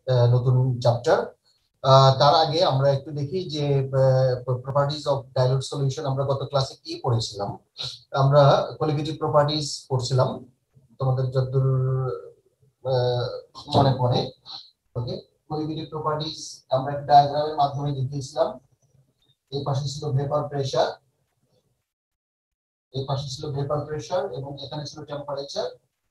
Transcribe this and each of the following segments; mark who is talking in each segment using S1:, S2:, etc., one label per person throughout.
S1: নতুন চ্যাপ্টার। তার আগে আমরা একটু দেখি যে প্রপার্টিজ অফ ডাইলুট সলিউশন আমরা গত ক্লাসে কি পড়েছিলাম। আমরা কোয়ালিটেটিভ প্রপার্টিজ পড়ছিলাম, তোমাদের যতদূর মনে পড়ে। ওকে, কোয়ালিটেটিভ প্রপার্টিজ আমরা একটা ডায়াগ্রামের মাধ্যমে দেখিয়েছিলাম। এই পাশে ছিল ভেপার প্রেসার, এই পাশে ছিল ভেপার প্রেসার এবং এখানে ছিল টেম্পারেচার।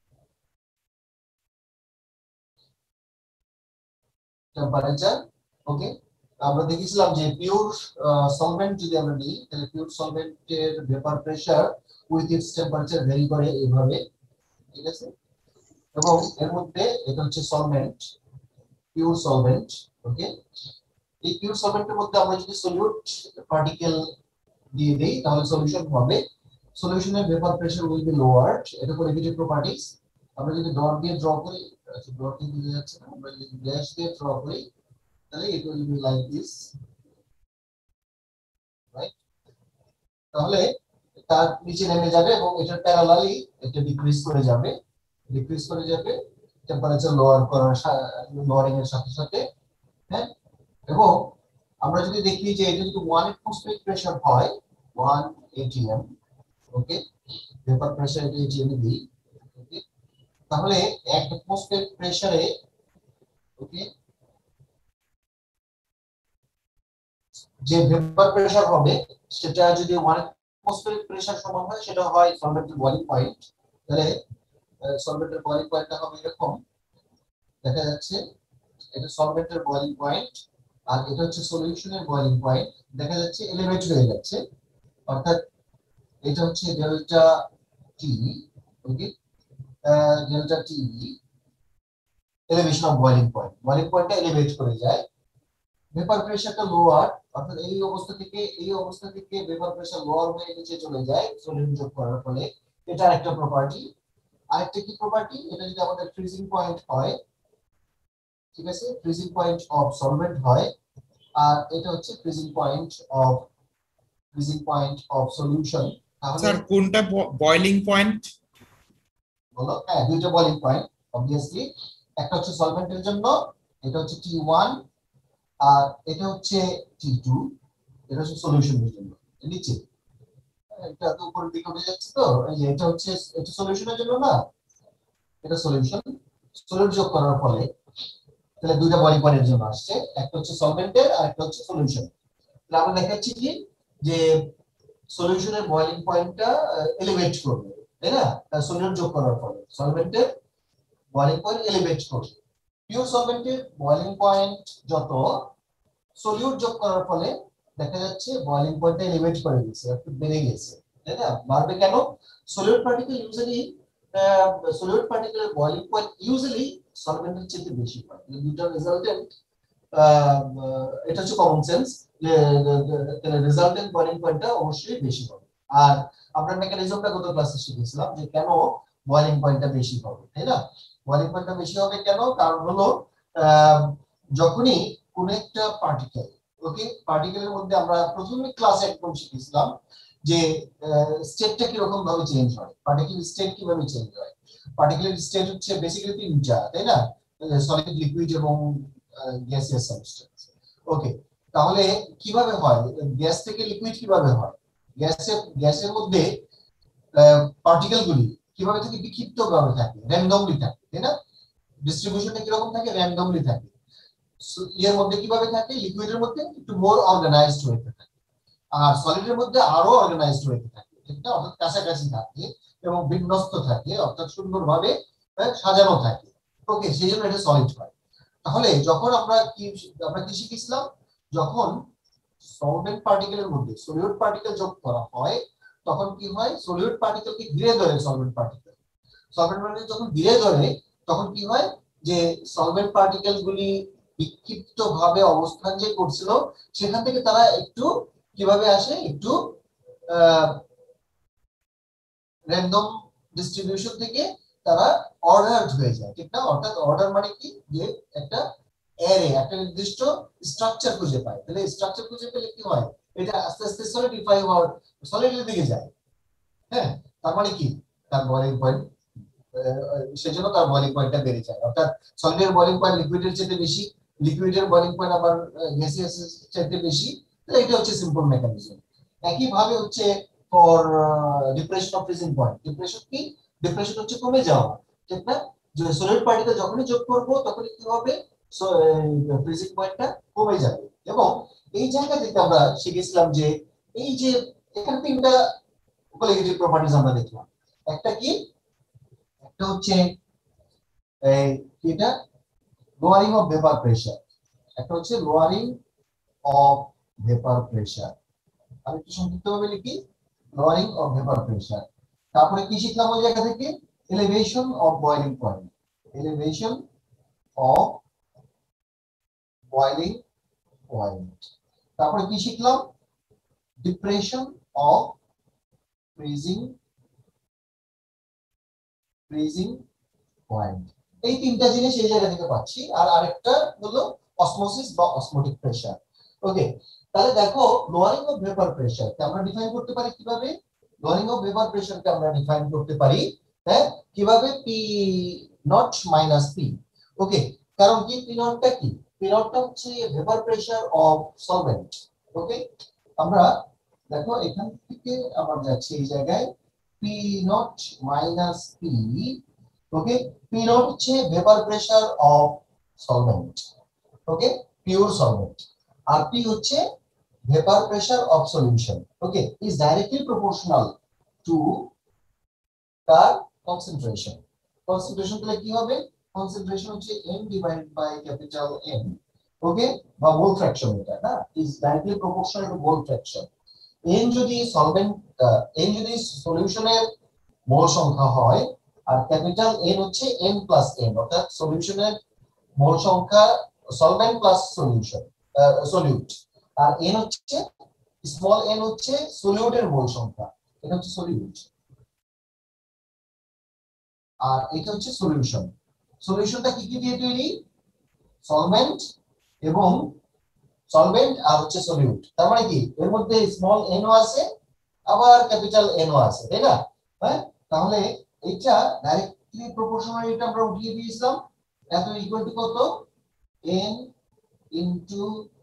S1: ওকে, আমরা দেখেছিলাম যে পিওর সলভেন্ট যদি আমরা নিই তাহলে পিওর সলভেন্টের vapour pressure with its temperature vary করে এইভাবে, ঠিক আছে। এবং এর মধ্যে এটা হচ্ছে সলভেন্ট, পিওর সলভেন্ট। ওকে, এই পিওর সলভেন্টের মধ্যে আমরা যদি সলিউট পার্টিকেল দিয়ে দেই তাহলে সলিউশন হবে। সলিউশনের vapour pressure will be lowered, এটা কোয়ালিটেটিভ প্রপার্টিজ। আমরা যদি ডট দিয়ে ড্র করি, আচ্ছা ডট দিয়ে দিতে যাচ্ছে না, আমরা যদি ড্যাশ দিয়ে ড্র করি তাহলে it will be like this, right? তাহলে তার নিচে নেমে যাবে এবং এটা প্যারালালি এটা ডিক্রিজ করে যাবে, টেম্পারেচার লোয়ারিং এর সাথে সাথে। হ্যাঁ, এবং আমরা যদি দেখি যে এটা যদি 1 atmospheric প্রেসার হয়, 1 atm, ওকে, ভেপার প্রেসার এটা atm দিই, ওকে, তাহলে 1 atmospheric প্রেসারে, ওকে, যে ভেপার প্রেসার হবে সেটা যদি 1 atmospheric প্রেসার সমান হয় সেটা হয় সলভেন্টের বয়লিং পয়েন্ট। তাহলে সলভেন্টের বয়লিং পয়েন্টটা হবে এরকম, দেখা যাচ্ছে এটা সলভেন্টের বয়লিং পয়েন্ট আর এটা হচ্ছে সলিউশনের বয়লিং পয়েন্ট, দেখা যাচ্ছে এলিভেট হয়ে যাচ্ছে, অর্থাৎ এটা হচ্ছে delta T, okay, delta T elevation of boiling পয়েন্টটা এলিভেট করে যায়। ভেপার প্রেসারটা লোয়ার, অর্থাৎ এই অবস্থা থেকে ভেপার প্রেসার লোয়ার হয়ে নিচে চলে যায় সলিউট যোগ করার ফলে। এটা একটা প্রপার্টি। আরেকটা কি প্রপার্টি, এটা যদি আমাদের ফ্রিজিং পয়েন্ট হয়, ঠিক আছে, ফ্রিজিং পয়েন্ট অফ সলভেন্ট হয়, আর এটা হচ্ছে ফ্রিজিং পয়েন্ট অফ সলিউশন। তাহলে
S2: স্যার কোনটা বয়লিং পয়েন্ট?
S1: বলো। হ্যাঁ, দুইটা বয়লিং পয়েন্ট অবভিয়াসলি, একটা হচ্ছে সলভেন্টের জন্য, এটা হচ্ছে T1, আর এটা হচ্ছে T2, এটা হচ্ছে সলিউশনের জন্য। নিচে এটা তো উপরের দিকে উঠে যাচ্ছে, তো এই যে এটা হচ্ছে, এটা সলিউশনের জন্য না, এটা সলিউশন, সলিউট যোগ করার ফলে তাহলে দুইটা বয়লিং পয়েন্টের জন্য আসছে, একটা হচ্ছে সলভেন্টের আর একটা হচ্ছে সলিউশন। তাহলে আমরা দেখাচ্ছি কি যে সলিউশনের বয়লিং পয়েন্টটা এলিভেট করবে, তাই না, সলিউট যোগ করার ফলে সলভেন্টের বয়লিং পয়েন্ট এলিভেট করবে। পিওর সলভেন্টের বয়লিং পয়েন্ট যত, সলিউট যোগ করার ফলে দেখা যাচ্ছে বয়লিং পয়েন্টটা এলিভেট করে দিয়েছে, একটু বেড়ে গেছে, তাই না। বাড়বে কেন? সলিউট পার্টিকেলের বয়লিং পয়েন্ট ইউজুয়ালি সলভেন্টের চেয়ে বেশি হয়। দুটো রেজাল্টেন্ট, এটা হচ্ছে কমন সেন্স যে রেজাল্টেন্ট বয়লিং পয়েন্টটা অবশ্যই বেশি হবে। আর আমরা মেকানিজমটা গত ক্লাসে শিখেছিলাম যে কেন বয়লিং পয়েন্টটা বেশি হবে, তাই না। বয়লিং পয়েন্টটা বেশি হবে কেন? কারণ হলো যখনই কোন একটা পার্টিকেল, ওকে, পার্টিকেলের মধ্যে আমরা প্রথমে ক্লাসে একদম শিখেছিলাম যে স্টেটটা কি রকম ভাবে চেঞ্জ হয়, পার্টিকেল স্টেট কিভাবে চেঞ্জ হয়। পার্টিকেলের স্টেট হচ্ছে বেসিক্যালি তিনটা, তাই না, সলিড, লিকুইড এবং গ্যাসিয়াস সাবস্টেন্স। ওকে, তাহলে কিভাবে হয়, গ্যাস থেকে লিকুইড কিভাবে হয়, গ্যাসের মধ্যে পার্টিকেল গুলি কিভাবে থাকে, বিক্ষিপ্ত ভাবে থাকে, র্যান্ডমলি থাকে, তাই না। ডিস্ট্রিবিউশনটা কি রকম থাকে, র্যান্ডমলি থাকে। এর মধ্যে কিভাবে থাকে, লিকুইডের মধ্যে একটু মোর অর্গানাইজড হয়ে থাকে, আর সলিডের মধ্যে আরো অর্গানাইজড হয়ে থাকে, ঠিক না, অর্থাৎ কাছাকাছি থাকে এবং বিন্যস্ত থাকে, অর্থাৎ সুন্দরভাবে সাজানো থাকে। ওকে, সেই জন্য এটা সলিড হয়। তাহলে যখন আমরা কি শিখেছিলাম, যখন সলভেন্ট পার্টিকেলের মধ্যে সলিউট পার্টিকেল যোগ করা হয় তখন কি হয়, সলিউট পার্টিকেলকে ঘিরে ধরে সলভেন্ট পার্টিকেল যখন ঘিরে ধরে তখন কি হয় যে সলভেন্ট পার্টিকেল গুলি বিক্ষিপ্ত ভাবে অবস্থান যে করছিল সেখান থেকে তারা একটু কিভাবে আসে, একটু র্যান্ডম ডিস্ট্রিবিউশন থেকে তারা অর্ডারড হয়ে যায়, ঠিক না। অর্থাৎ অর্ডার মানে কি, যে একটা অ্যারে, একটা নির্দিষ্ট স্ট্রাকচার খুঁজে পায়। তাহলে স্ট্রাকচার খুঁজে পেলে কি হয়, এটা আস্তে আস্তে সলিডিফাই হওয়ার, সলিডের দিকে যায়। হ্যাঁ, তার মানে কি, তার বয়লিং পয়েন্ট সেজন্য তার বয়লিং পয়েন্টটা বেড়ে যায়, অর্থাৎ সলিডের বয়লিং পয়েন্ট লিকুইডের চেয়ে বেশি, লিকুইডের বয়লিং পয়েন্ট আবার গ্যাসিয়াস চেয়ে বেশি। তাহলে এটা হচ্ছে সিম্পল মেকানিজম। একই ভাবে হচ্ছে for depression of freezing point, depression কি, ডিপ্রেশন হচ্ছে কমে যাওয়া, ঠিক না? যে সলিড পার্টিকেল যখনই যোগ করব তখনই কি হবে, ফ্রিজিং পয়েন্টটা কমে যাবে। এবং এই জায়গা থেকে আমরা শিখেছিলাম যে এই যে এখানে তিনটা কলিগেটিভ প্রপার্টিজ আমরা দেখলাম। একটা কি, একটা হচ্ছে এই এটা লোয়ারিং অফ ভেপার প্রেসার, একটা হচ্ছে লোয়ারিং অফ ভেপার প্রেসার। আমি একটু সংক্ষিপ্তভাবে লিখি, লোয়ারিং অফ ভেপার প্রেসার। তারপরে কি শিখলাম ওই জায়গা থেকে, elevation of boiling point, elevation of boiling point. তারপরে কি শিখলাম, ডিপ্রেশন অফ ফ্রিজিং পয়েন্ট। এই তিনটা জিনিস এই জায়গা থেকে পাচ্ছি। আর আরেকটা হলো অসমোসিস বা অসমোটিক প্রেসার। ওকে, তাহলে দেখো লোয়ারিং অফ ভেপার প্রেসার কে আমরা ডিফাইন করতে পারি কিভাবে, লোয়ারিং অফ ভেপার প্রেসার কে আমরা ডিফাইন করতে পারি হ্যাঁ কিভাবে, P naught minus P. Okay, কারণ কি পি নটটা কি, পি নটটা হচ্ছে vapour pressure of solvent. Okay, আমরা দেখো এখান থেকে আমরা যাচ্ছি এই জায়গায় P naught minus P. Okay, P naught হচ্ছে vapour pressure of solvent, okay, pure solvent. আর পি হচ্ছে vapour pressure of solution. Okay, is directly proportional to তার কনসেন্ট্রেশন। কনসেন্ট্রেশন তাহলে কি হবে, কনসেন্ট্রেশন হচ্ছে m divided by capital M। Okay, বা mole fraction, এটা না is directly proportional to mole fraction. n যদি সলভেন্ট, n যদি সলিউশনের মোল সংখ্যা হয়, আর ক্যাপিটাল N হচ্ছে n প্লাস n, অর্থাৎ সলিউশনের মোল সংখ্যা, সলভেন্ট প্লাস সলিউশন, সলিউট। আর n হচ্ছে স্মল n হচ্ছে সলিউটের মোল সংখ্যা, এটা হচ্ছে সলিউট। আর এটা হচ্ছে সলিউশন। সলিউশনটা কি কি দিয়ে তৈরি, সলভেন্ট এবং সলভেন্ট আর হচ্ছে সলিউট। তার মানে কি এর মধ্যে স্মল n ও আছে আবার ক্যাপিটাল N ও আছে, তাই না? হ্যাঁ, তাহলে এটা ডাইরেক্টলি প্রপোর্শনাল, এটা আমরা উঠিয়ে দিয়েছিলাম, এত ইকুয়াল টু কত, n ইনটু,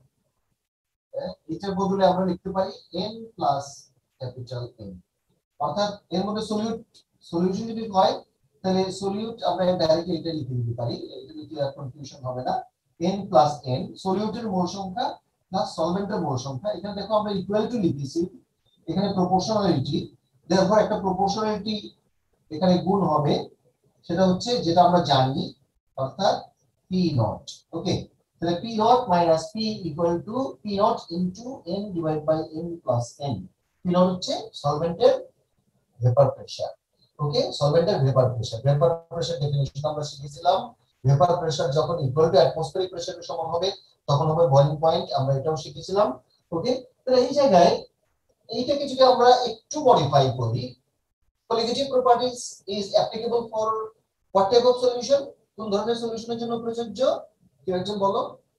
S1: এটার বদলে আমরা লিখতে পারি n প্লাস ক্যাপিটাল N। অর্থাৎ এর মধ্যে সলিউশন যদি হয় তাহলে সলিউট আমরা ডাইরেক্টলি এটা লিখে দিতে পারি, এটা লিখে আর কনফিউশন হবে না। n প্লাস n সলিউটের মোল সংখ্যা প্লাস সলভেন্টের মোল সংখ্যা। এখানে দেখো আমরা ইকুয়াল টু লিখেছি, এখানে প্রপোর্শনালিটি, দেয়ারফর একটা প্রপোর্শনালিটি এখানে গুণ হবে, সেটা হচ্ছে যেটা আমরা জানি, অর্থাৎ p নট। ওকে, তাহলে p naught minus p equal to p naught into n divide by n plus n। p naught হচ্ছে সলভেন্টের ভেপার প্রেসার। ওকে, সলভেন্টের vapour pressure, vapour pressure definition আমরা শিখেছিলাম, ভেপার প্রেসার যখন ইকুয়াল টু অ্যাটমসফিয়ারিক প্রেসারের সমান হবে তখন হবে বয়লিং পয়েন্ট, আমরা এটাও শিখেছিলাম। ওকে, তাহলে এই জায়গায় এইটাকে যদি আমরা একটু মডিফাই করি, colligative properties is applicable for what type of solution, কোন ধরনের সলিউশনের জন্য প্রযোজ্য, কেউ একজন বলো।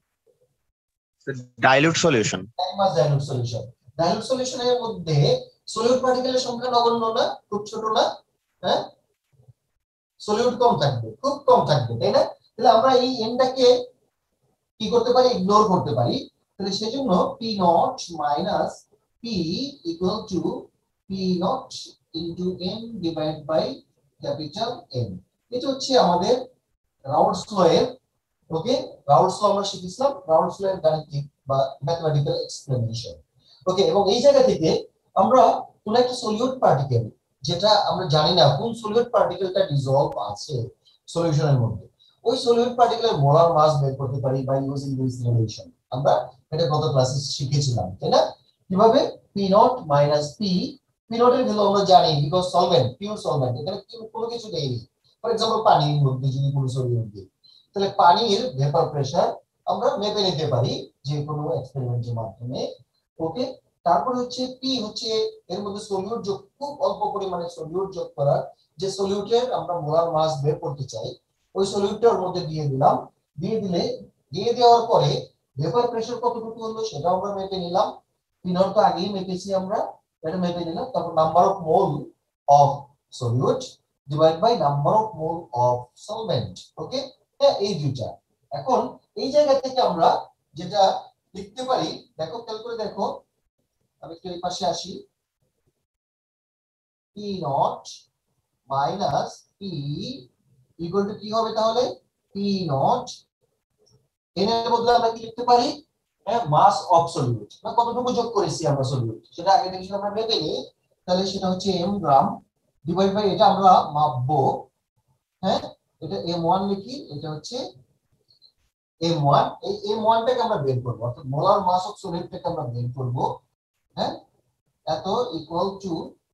S3: Dilute solution,
S1: dilute solution. Dilute সলিউশনের মধ্যে সলিউট পার্টিকেলের সংখ্যা নগণ্য না, খুব ছোট না, হ্যাঁ সলিউট কম থাকবে, খুব কম থাকবে, তাই না? তাহলে আমরা এই এনটাকে কি করতে পারি, ইগনোর করতে পারি। তাহলে সেজন্য p naught minus p equal to p naught into n divide by capital N। এটা হচ্ছে আমাদের রাউল্টস ল এর, ওকে, রাউল্টস ল আমরা শিখেছিলাম, রাউল্টস ল এর গাণিতিক বা ম্যাথমেটিক্যাল এক্সপ্লেনেশন। ওকে, এবং এই জায়গা থেকে আমরা কোন একটা সলিউট পার্টিকেল, যেটা আমরা জানি না কোন সলিউট পার্টিকেলটা ডিসলভ আছে সলিউশনের মধ্যে, ওই সলিউট পার্টিকেলের মোলার মাস বের করতে পারি বাই ইউজিং দিস রিলেশন। আমরা এটা গত ক্লাসে শিখেছিলাম, তাই না? কিভাবে, p naught minus p, p naught এর ভ্যালু আমরা জানি বিকজ সলভেন্ট, পিওর সলভেন্ট, এখানে কোনো কিছু দেই, ফর एग्जांपल পানির মধ্যে যদি কোনো সলিউট দিই, তাহলে পানির ভেপার প্রেসার আমরা মেপে নিতে পারি যে কোনো এক্সপেরিমেন্টের মাধ্যমে। ওকে, তারপর হচ্ছে p হচ্ছে এর মধ্যে সলিউট যোগ, খুব অল্প পরিমাণে সলিউট যোগ করার, যে সলিউটের আমরা মোলার মাস বের করতে চাই ওই সলিউটটার মধ্যে দিয়ে দিলাম, দিয়ে দেওয়ার পরে ভেপার প্রেসার কতটুকু হলো সেটা আমরা মেপে নিলাম, p নট তো আগেই মেপেছি আমরা, এটা মেপে নিলাম। তারপর number of mole of solute, divide by number of mole of solvent. Okay, হ্যাঁ এই দুইটা। এখন এই জায়গা থেকে আমরা যেটা লিখতে পারি, দেখো খেয়াল করে দেখো, আমি একটু এই পাশে আসি, P naught minus P equal to কি হবে তাহলে, পি নট এন এর বদলে আমরা কি লিখতে পারি, হ্যাঁ মাস অফ সলিউট, না কতটুকু যোগ করেছি আমরা সলিউট সেটা আগে থেকে আমরা মেপে নিই, তাহলে সেটা হচ্ছে এম গ্রাম ডিভাইড বাই এটা আমরা মাপবো, হ্যাঁ এটা m1 লিখি, এটা হচ্ছে m1, এই m1 টাকে আমরা বের করব, অর্থাৎ মোলার মাস অফ সলিউটটাকে আমরা বের করব, হ্যাঁ এত ইকুয়াল টু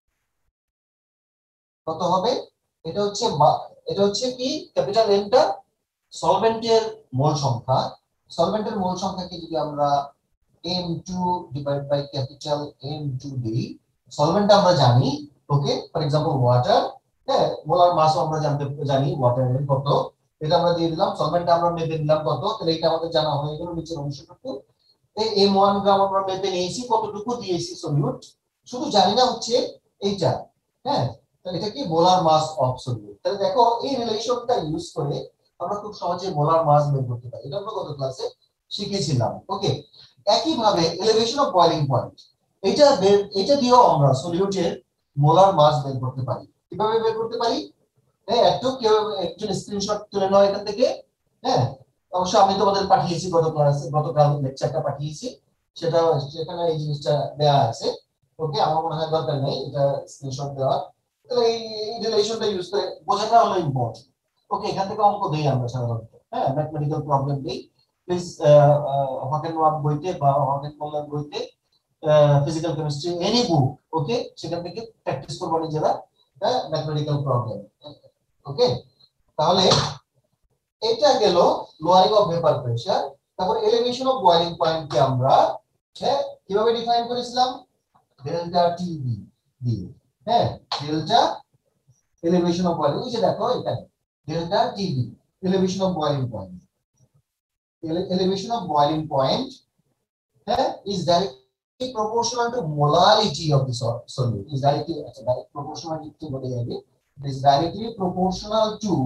S1: কত হবে, এটা হচ্ছে কি ক্যাপিটাল এন টা সলভেন্টের মোল সংখ্যা, সলভেন্টের মোল সংখ্যাকে যদি আমরা m2 divide by capital M2 দিই, সলভেন্ট আমরা জানি, ওকে ফর এক্সাম্পল ওয়াটার, হ্যাঁ মোলার মাস আমরা জানি ওয়াটারের কত, এটা আমরা দিয়ে দিলাম, সলভেন্ট আমরা মেপে দিলাম কত, তাহলে এটা আমাদের জানা হয়ে গেল নিচের অংশটুকু, এই m1 গ্রাম আমরা মেপে নিয়েছি, কতটুকু দিয়েছি সলিউট, শুধু জানি না হচ্ছে এইটা, হ্যাঁ তাহলে এটা কি মোলার মাস অফ সলিউট। তাহলে দেখো এই রিলেশনটা ইউজ করে আমরা খুব সহজে মোলার মাস বের করতে পারি, এটা আমরা গত ক্লাসে শিখেছিলাম। ওকে, একই ভাবে এলিভেশন অফ বয়লিং পয়েন্ট, এটা দিয়েও আমরা সলিউটের মোলার মাস বের করতে পারি। কিভাবে বের করতে পারি, হ্যাঁ একটু কেউ একজন স্ক্রিনশট তুলে নাও এখান থেকে, হ্যাঁ অবশ্য আমি তোমাদের পাঠিয়েছি গতকাল লেকচারটা পাঠিয়েছি, সেটা সেখানে এই জিনিসটা দেয়া আছে। ওকে, আমার মনে হয় দরকার নেই এটা স্ক্রিনশট দেওয়া, তাহলে এই রিলেশনটা ইউজ করে বোঝাটা হলো ইম্পর্টেন্ট। ওকে, এখান থেকে অঙ্ক দেই আমরা সাধারণত, হ্যাঁ ম্যাথমেটিক্যাল প্রবলেম দেই, প্লিজ হকেনওয়ার্থ বইতে বা হকেনবলের বইতে, physical chemistry any book, okay সেখান থেকে প্র্যাকটিস করবো নিজেরা, হ্যাঁ ম্যাথমেটিক্যাল প্রবলেম। ওকে, তাহলে এটা গেল লোয়ারিং অফ ভেপার প্রেসার। তারপর এলিভেশন অফ বয়লিং পয়েন্ট কে আমরা কিভাবে ডিফাইন করেছিলাম, ডেল্টা টিবি দিয়ে, হ্যাঁ ডেল্টা এলিভেশন অফ বয়লিং, এই যে দেখো এখানে delta TB elevation of boiling point, elevation of boiling point is directly proportional to molality of the solute, is directly proportional to is directly proportional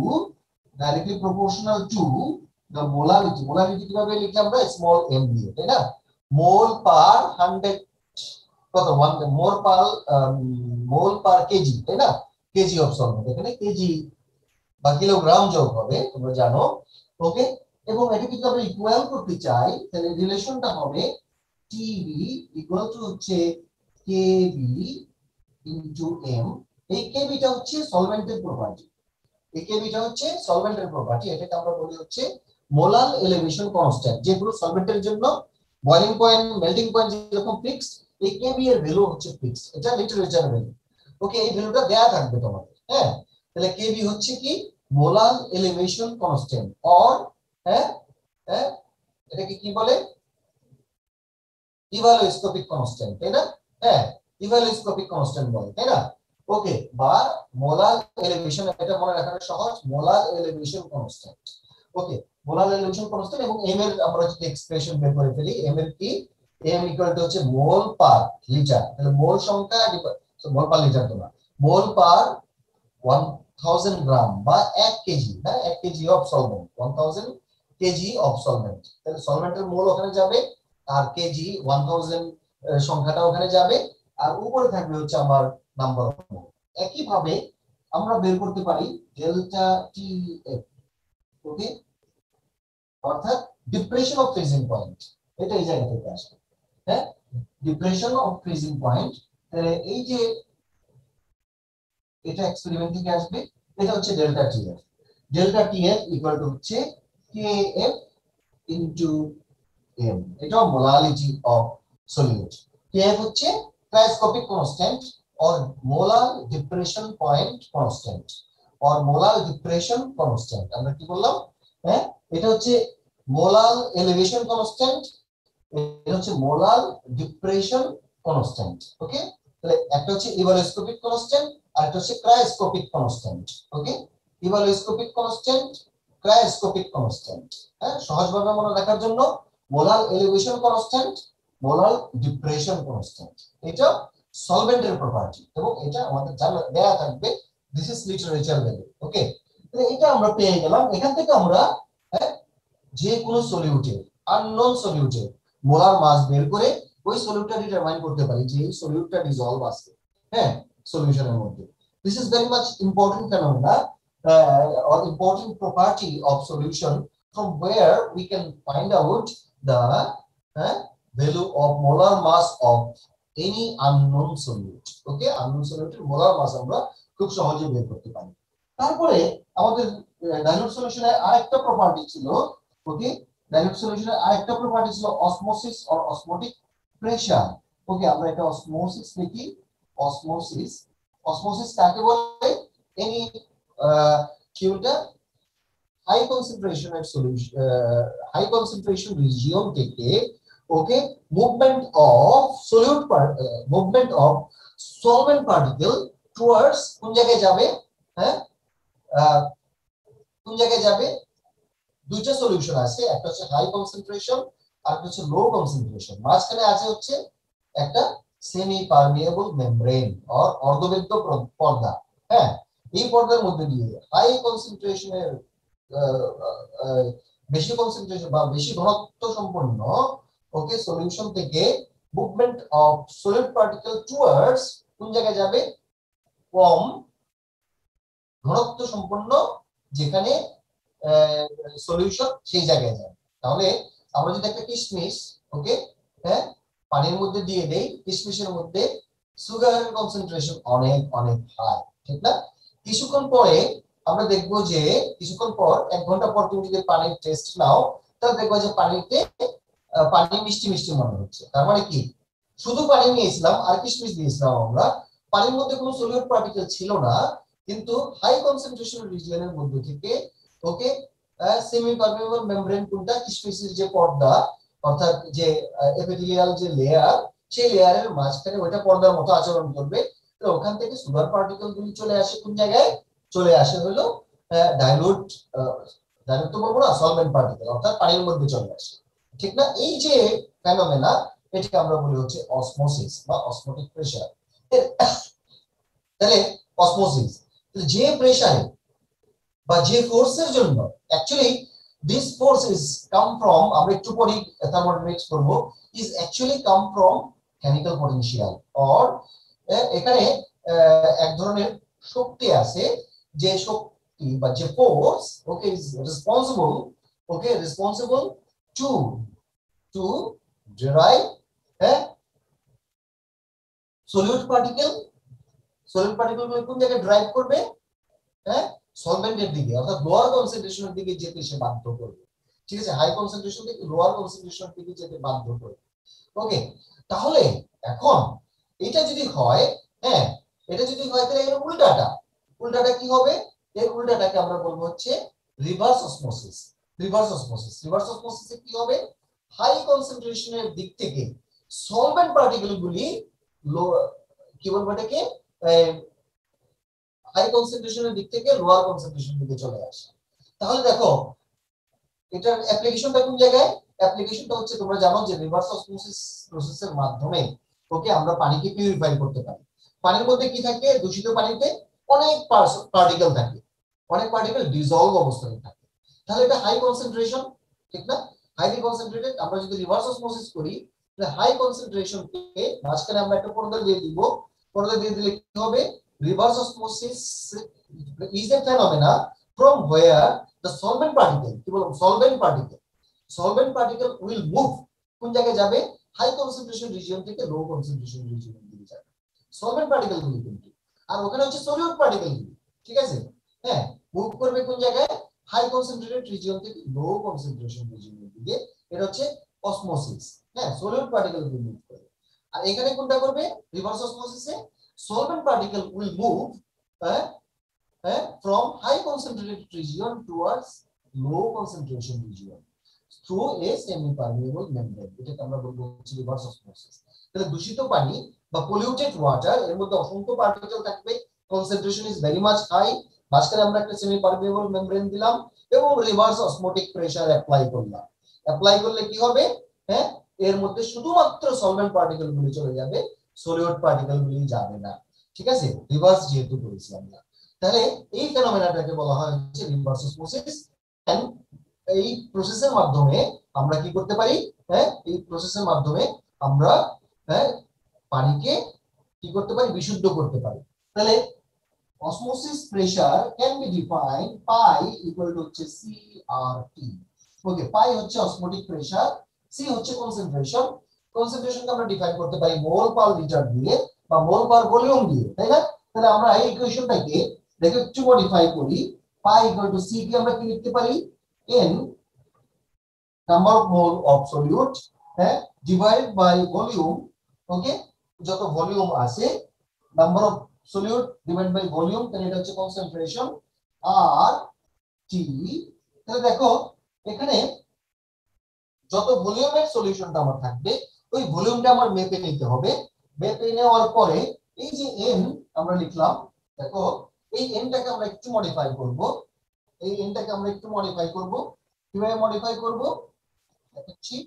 S1: to the molality, কিভাবে লিখি আমরা small m দিয়ে, তাই না, মোল পার 100 কত 1 মোল পার কেজি, তাই না, KG of solvent, এখানে কেজি বা কিলোগ্রাম যোগ হবে তোমরা জানো। ওকে, এবং এটা যদি আমরা ইকুয়াল করতে চাই তাহলে রিলেশনটা হবে টিবি ইকুয়াল টু হচ্ছে কেবি ইনটু এম, এই কেবিটা হচ্ছে সলভেন্টের প্রপার্টি, এই কেবিটা হচ্ছে সলভেন্টের প্রপার্টি, এটাকে আমরা বলি হচ্ছে মোলার এলিভেশন কনস্ট্যান্ট, যেগুলো সলভেন্টের জন্য বয়লিং পয়েন্ট মেল্টিং পয়েন্ট যেরকম ফিক্সড, এই কেবি এর ভ্যালু হচ্ছে ফিক্সড, এটা লিটারেচার ভ্যালু। ওকে, এই ভ্যালুটা দেয়া থাকবে তোমাদের, হ্যাঁ তাহলে কেবি হচ্ছে কি মোলার এলিভেশন কনস্ট্যান্ট, অর হ্যাঁ হ্যাঁ এটাকে কি বলে ইভালুস্কোপিক কনস্ট্যান্ট, তাই না, হ্যাঁ ইভালুস্কোপিক কনস্ট্যান্ট বলে, তাই না। ওকে, বা মোলার এলিভেশন, এটা মনে রাখাটা সহজ, molar elevation constant. Okay, molar elevation constant এবং এম এর আমরা যদি এক্সপ্রেশন বের করে ফেলি, এম এর কি, এম ইকুয়াল টু হচ্ছে মোল পার লিটার, তাহলে মোল সংখ্যা মোল পার লিটার তো না, মোল পার 1000 গ্রাম বা 1 কেজি, হ্যাঁ 1 KG of solvent, 1000 KG of solvent, তাহলে সলভেন্টের মোল ওখানে যাবে, আর কেজি 1000 সংখ্যাটা ওখানে যাবে, আর উপরে থাকবে হচ্ছে আমার নাম্বার অফ মোল। একই ভাবে আমরা বের করতে পারি ডেল্টা টি এফ, ওকে অর্থাৎ ডিপ্রেশন অফ ফ্রিজিং পয়েন্ট, এটা এই জায়গা থেকে আসে, হ্যাঁ ডিপ্রেশন অফ ফ্রিজিং পয়েন্ট, তাহলে এই যে এটা এক্সপেরিমেন্ট থেকে আসবে, এটা হচ্ছে delta TF, delta TF equal to হচ্ছে কেএফ ইনটু এম, এটা মোলারিটি অফ সলিউট, কেএফ হচ্ছে cryoscopic constant or molar depression point constant or molar depression constant, আমরা কি বললাম, হ্যাঁ এটা হচ্ছে মোলার এলিভেশন কনস্ট্যান্ট, এটা হচ্ছে মোলার ডিপ্রেশন কনস্ট্যান্ট। ওকে, তাহলে একটা হচ্ছে ইভালুস্কোপিক কনস্ট্যান্ট আর একটা হচ্ছে cryoscopic constant. Okay, ebullioscopic constant, cryoscopic constant, হ্যাঁ সহজভাবে মনে রাখার জন্য molar elevation constant, molar depression constant, এটা সলভেন্টের প্রপার্টি এবং এটা আমাদের জানা দেয়া থাকবে this is literature value. Okay, তাহলে এটা আমরা পেয়ে গেলাম। এখান থেকে আমরা যে কোনো সলিউটের, আননোন সলিউটের মোলার মাস বের করে ওই সলিউটটা ডিটারমাইন করতে পারি যে এই সলিউটটা ডিসলভ আছে হ্যাঁ সলিউশনের মধ্যে। This is very much important phenomena or important property of solution from where we can find out the value of molar mass of any unknown solute. Okay, unknown solute molar mass আমরা খুব সহজে বের করতে পারি। তারপরে আমাদের dilute সলিউশনের আরেকটা property ছিল, ওকে, ডাইলুট সলিউশনের আরেকটা প্রপার্টি ছিল osmosis or osmotic pressure. Okay, আমরা এটা অসমোসিস লিখি। অসমোসিস, অসমোসিস কাকে বলে? এনি কিউটা হাই কনসেন্ট্রেশনের সলিউশন, হাই কনসেন্ট্রেশন রিজিয়ন থেকে okay movement of solute movement of solvent particle towards কোন জায়গায় যাবে? হ্যাঁ, কোন জায়গায় যাবে? দুইটা সলিউশন আছে, একটা হচ্ছে হাই কনসেন্ট্রেশন আর একটা হচ্ছে লো কনসেন্ট্রেশন। মাঝখানে আছে হচ্ছে একটা সেমি পারমিয়েবল মেমব্রেন অর অর্ধবেদ্য পর্দা। হ্যাঁ, এই পর্দার মধ্যে দিয়ে হাই কনসেন্ট্রেশনের বেশি কনসেন্ট্রেশন বা বেশি ঘনত্ব সম্পন্ন ওকে সলিউশন থেকে movement of solid particle towards কোন জায়গায় যাবে? কম ঘনত্ব সম্পন্ন যেখানে সলিউশন সেই জায়গায় যাবে। তাহলে আমরা যদি একটা কিশমিশ ওকে হ্যাঁ পানির মধ্যে দিয়ে দেই, কিশমিশের মধ্যে সুগারের কনসেন্ট্রেশন অনেক অনেক হাই, ঠিক না? কিছুক্ষণ পরে আমরা দেখবো যে কিছুক্ষণ পর 1 ঘন্টা পর তুমি যদি পানির টেস্ট নাও তাহলে দেখবো যে পানিতে পানি মিষ্টি মিষ্টি মনে হচ্ছে। তার মানে কি? শুধু পানি নিয়েছিলাম আর কিশমিশ দিয়েছিলাম আমরা, পানির মধ্যে কোনো সলিউট পার্টিকেল ছিল না, কিন্তু হাই কনসেন্ট্রেশন রিজিয়নের মধ্যে থেকে ওকে সেমি পারমিয়েবল মেমব্রেন কোনটা? কিশমিশের যে পর্দা অর্থাৎ যে এপিথেলিয়াল যে লেয়ার, সেই লেয়ারের মাঝখানে ওইটা পর্দার মতো আচরণ করবে। তো ওখান থেকে সুগার পার্টিকেল গুলি চলে আসে কোন জায়গায়? চলে আসে হলো ডাইলুট, ডাইলুট তো বলবো না, সলভেন্ট পার্টিকেল অর্থাৎ পানির মধ্যে চলে আসে, ঠিক না? এই যে ফেনোমেনা এটাকে আমরা বলি হচ্ছে অসমোসিস বা অসমোটিক প্রেসার। তাহলে অসমোসিস যে প্রেসারে বা যে ফোর্সের জন্য actually this force is come from, আমরা একটু পরে থার্মোডাইনামিক্স করব, is actually come from chemical potential or এখানে এক ধরনের শক্তি আছে, যে শক্তি বা যে force okay is responsible to to derive solute particle. Solute particle কোন জায়গায় ড্রাইভ করবে? হ্যাঁ, সলভেন্টের দিকে অর্থাৎ লোয়ার কনসেন্ট্রেশনের দিকে যেতে সে বাধ্য করবে, ঠিক আছে? হাই কনসেন্ট্রেশন থেকে লোয়ার কনসেন্ট্রেশনের দিকে যেতে বাধ্য করবে। ওকে, তাহলে এখন এটা যদি হয়, হ্যাঁ এটা যদি হয় তাহলে এর উল্টাটা, উল্টাটা কি হবে? এর উল্টাটাকে আমরা বলবো হচ্ছে reverse osmosis. Reverse osmosis, reverse অসমোসিসে কি হবে? হাই কনসেন্ট্রেশনের দিক থেকে সলভেন্ট পার্টিকেল গুলি লো, কি বলবো এটাকে, হাই কনসেন্ট্রেশনের দিক থেকে লোয়ার কনসেন্ট্রেশনের দিকে চলে আসে। তাহলে দেখো এটার অ্যাপ্লিকেশনটা কোন জায়গায়? অ্যাপ্লিকেশনটা হচ্ছে তোমরা জানো যে রিভার্স অসমোসিস প্রসেসের মাধ্যমে ওকে আমরা পানিকে পিউরিফাই করতে পারি। পানির মধ্যে কি থাকে? দূষিত পানিতে অনেক পার্টিকেল থাকে, অনেক পার্টিকেল ডিসলভ অবস্থায় থাকে। তাহলে এটা হাই কনসেন্ট্রেশন, ঠিক না? Highly concentrated. আমরা যদি রিভার্স অসমোসিস করি তাহলে হাই কনসেন্ট্রেশন থেকে মাঝখানে আমরা একটা পর্দা দিয়ে দিব। পর্দা দিয়ে দিলে কি হবে? Reverse osmosis is a phenomena from where the solvent particle, কি বলবো, solvent particle will move কোন জায়গায় যাবে? হাই কনসেন্ট্রেশন রিজিয়ন থেকে লো কনসেন্ট্রেশন রিজিয়নের দিকে যাবে সলভেন্ট পার্টিকেল গুলো কিন্তু। আর ওখানে হচ্ছে সলিউট পার্টিকেল গুলো, ঠিক আছে? হ্যাঁ, মুভ করবে কোন জায়গায়? হাই কনসেন্ট্রেটেড রিজিয়ন থেকে লো কনসেন্ট্রেশন রিজিয়নের দিকে। এটা হচ্ছে অসমোসিস। হ্যাঁ, সলিউট পার্টিকেল গুলো মুভ করবে। আর এখানে কোনটা করবে? রিভার্স অসমোসিসে solvent particle will move from high concentrated region towards low concentration region through a semi permeable membrane। এটাকে আমরা বলবো হচ্ছে রিভার্স অসমোসিস। তাহলে দূষিত পানি বা পলিউটেড ওয়াটার এর মধ্যে অসংখ্য পার্টিকেল থাকবে, concentration is very much high, মাঝখানে আমরা একটা সেমি পারমিয়েবল মেমব্রেন দিলাম এবং রিভার্স অসমোটিক প্রেসার অ্যাপ্লাই করলাম। অ্যাপ্লাই করলে কি হবে? হ্যাঁ, এর মধ্যে শুধুমাত্র সলভেন্ট পার্টিকেল গুলি চলে যাবে, সলিউট পার্টিকেল গুলি যাবে না, ঠিক আছে? রিভার্স যেহেতু করেছি আমরা। তাহলে এই ফেনোমেনাটাকে বলা হয় হচ্ছে রিভার্স অসমোসিস। এই প্রসেসের মাধ্যমে আমরা কি করতে পারি, হ্যাঁ এই প্রসেসের মাধ্যমে আমরা হ্যাঁ পানিকে কি করতে পারি, বিশুদ্ধ করতে পারি। তাহলে osmosis pressure can be defined pi equal to হচ্ছে CRT। ওকে, পাই হচ্ছে অসমোটিক প্রেসার, সি হচ্ছে কনসেন্ট্রেশন। কনসেন্ট্রেশনকে আমরা ডিফাইন করতে পারি মোল পার লিটার দিয়ে বা মোল পার ভলিউম দিয়ে, তাই না? তাহলে আমরা এই ইকুয়েশনটাকে দেখো একটু মডিফাই করি। পাই ইকুয়াল টু সি কে আমরা কি লিখতে পারি, n number of mole of solute, হ্যাঁ ডিভাইড বাই ভলিউম। ওকে, যত ভলিউম আছে number of solute divide by volume, তাহলে এটা হচ্ছে কনসেন্ট্রেশন আর টি। তাহলে দেখো এখানে যত ভলিউমের সলিউশনটা আমার থাকবে ওই ভলিউমটা আমার মেপে নিতে হবে। মেপে নেওয়ার পরে এই যে n আমরা লিখলাম, দেখো এই nটাকে আমরা একটু মডিফাই করব। এই nটাকে আমরা একটু মডিফাই করব। কিভাবে মডিফাই করব দেখাচ্ছি।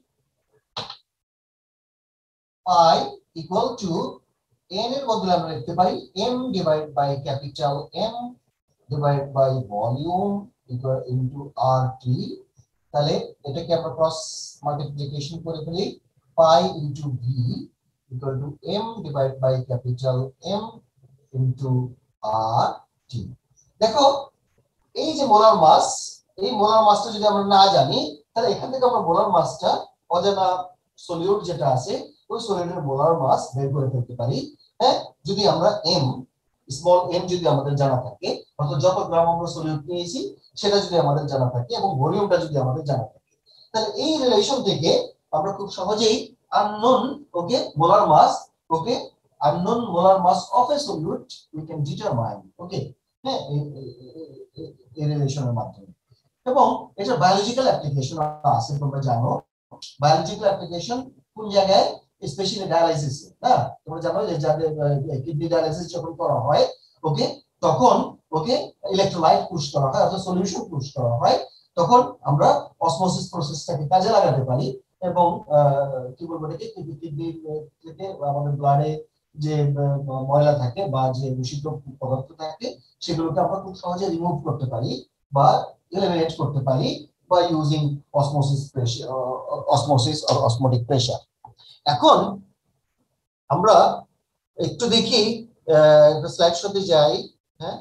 S1: পাই ইকুয়াল টু n এর বদলে আমরা লিখতে পারি m divide by capital M divide by volume equal into RT। তাহলে এটাকে আমরা ক্রস মাল্টিপ্লিকেশন করে ফেলি, pi into v equal to m divide by capital M into RT। দেখো এই যে মোলার মাস, এই মোলার মাসটা যদি আমরা না জানি তাহলে এখান থেকে আমরা মোলার মাসটা অজানা সলিউট যেটা আছে ওই সলিউটের মোলার মাস বের করে ফেলতে পারি। হ্যাঁ, যদি আমরা m স্মল m যদি আমাদের জানা থাকে, অর্থাৎ যত গ্রাম আমরা সলিউট নিয়েছি সেটা যদি আমাদের জানা থাকে এবং ভলিউমটা যদি আমাদের জানা থাকে, তাহলে এই রিলেশন থেকে আমরা খুব সহজেই unknown okay molar mass, okay unknown molar mass of a solute we can determine, ওকে হ্যাঁ এই রিলেশনের মাধ্যমে। এবং এটা বায়োলজিক্যাল অ্যাপ্লিকেশন আছে, তোমরা জানো বায়োলজিক্যাল অ্যাপ্লিকেশন কোন জায়গায়, স্পেশালি ডায়ালাইসিস। হ্যাঁ, তোমরা জানো যে যাদের কিডনি ডায়ালাইসিস যখন করা হয় ওকে তখন ওকে ইলেক্ট্রোলাইট পুশ করা হয় অর্থাৎ সলিউশন পুশ করা হয়, তখন আমরা অসমোসিস প্রসেসটাকে কাজে লাগাতে পারি এবং কি বলবো এটাকে কিডনি থেকে আমাদের ব্লাডে যে ময়লা থাকে বা যে দূষিত পদার্থ থাকে সেগুলোকে আমরা খুব সহজে রিমুভ করতে পারি বা এলিমিনেট করতে পারি by using osmosis pressure, osmosis or osmotic pressure। এখন আমরা একটু দেখি স্লাইড শোতে যাই। হ্যাঁ,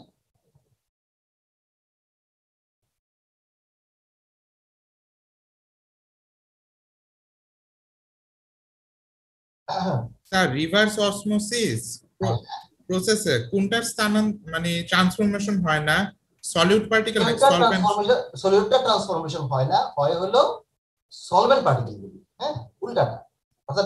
S2: স্যার রিভার্স অসমোসিস প্রসেসে কোনটার মানে ট্রান্সফরমেশন হয় না, সলিউট পার্টিকেল নাকি সলভেন্ট?
S1: সলিউটটা ট্রান্সফরমেশন হয় না, হয় হলো সলভেন্ট পার্টিকেল গুলি। হ্যাঁ, উল্টাটা অর্থাৎ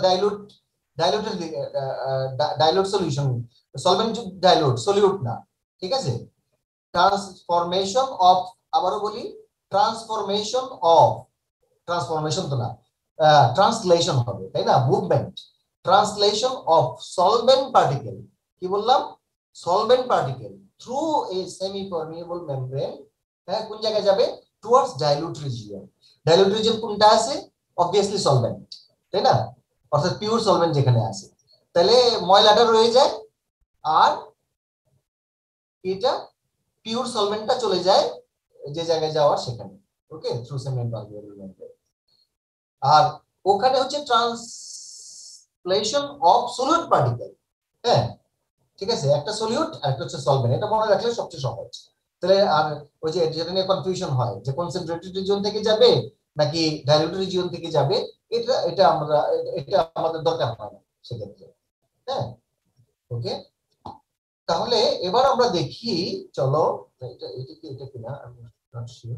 S1: dilute solution, solvent dilute solute না, ঠিক আছে। ট্রান্সফরমেশন অফ, আবারও বলি ট্রান্সফরমেশন অফ, ট্রান্সফরমেশন তো না, ট্রান্সলেশন হবে তাই না, movement, translation of solvent particle, কি বললাম solvent particle through a semi permeable membrane. হ্যাঁ, কোন জায়গায় যাবে, towards dilute region. Dilute region কোনটা আছে, অবভিয়াসলি সলভেন্ট, তাই না, অর্থাৎ পিওর সলভেন্ট যেখানে আছে। তাহলে ময়লাটা রয়ে যায় আর এটা পিওর সলভেন্টটা চলে যায় যে জায়গায় যাওয়ার সেখানে, okay through semi permeable membrane. আর ওখানে হচ্ছে ট্রান্সলেশন অফ সলিউট পার্টিকেল। হ্যাঁ, ঠিক আছে, একটা সলিউট আর একটা হচ্ছে সলভেন্ট, এটা মনে রাখলে সবচেয়ে সহজ। তাহলে আর ওই যে যেটা নিয়ে কনফিউশন হয় যে কনসেন্ট্রেটেড রিজিয়ন থেকে যাবে নাকি ডাইলুটেড রিজিয়ন থেকে যাবে, এটা আমাদের দরকার হয় না সেক্ষেত্রে। হ্যাঁ, ওকে, তাহলে এবার আমরা দেখি, চলো এটা কিনা আমি নট শিওর,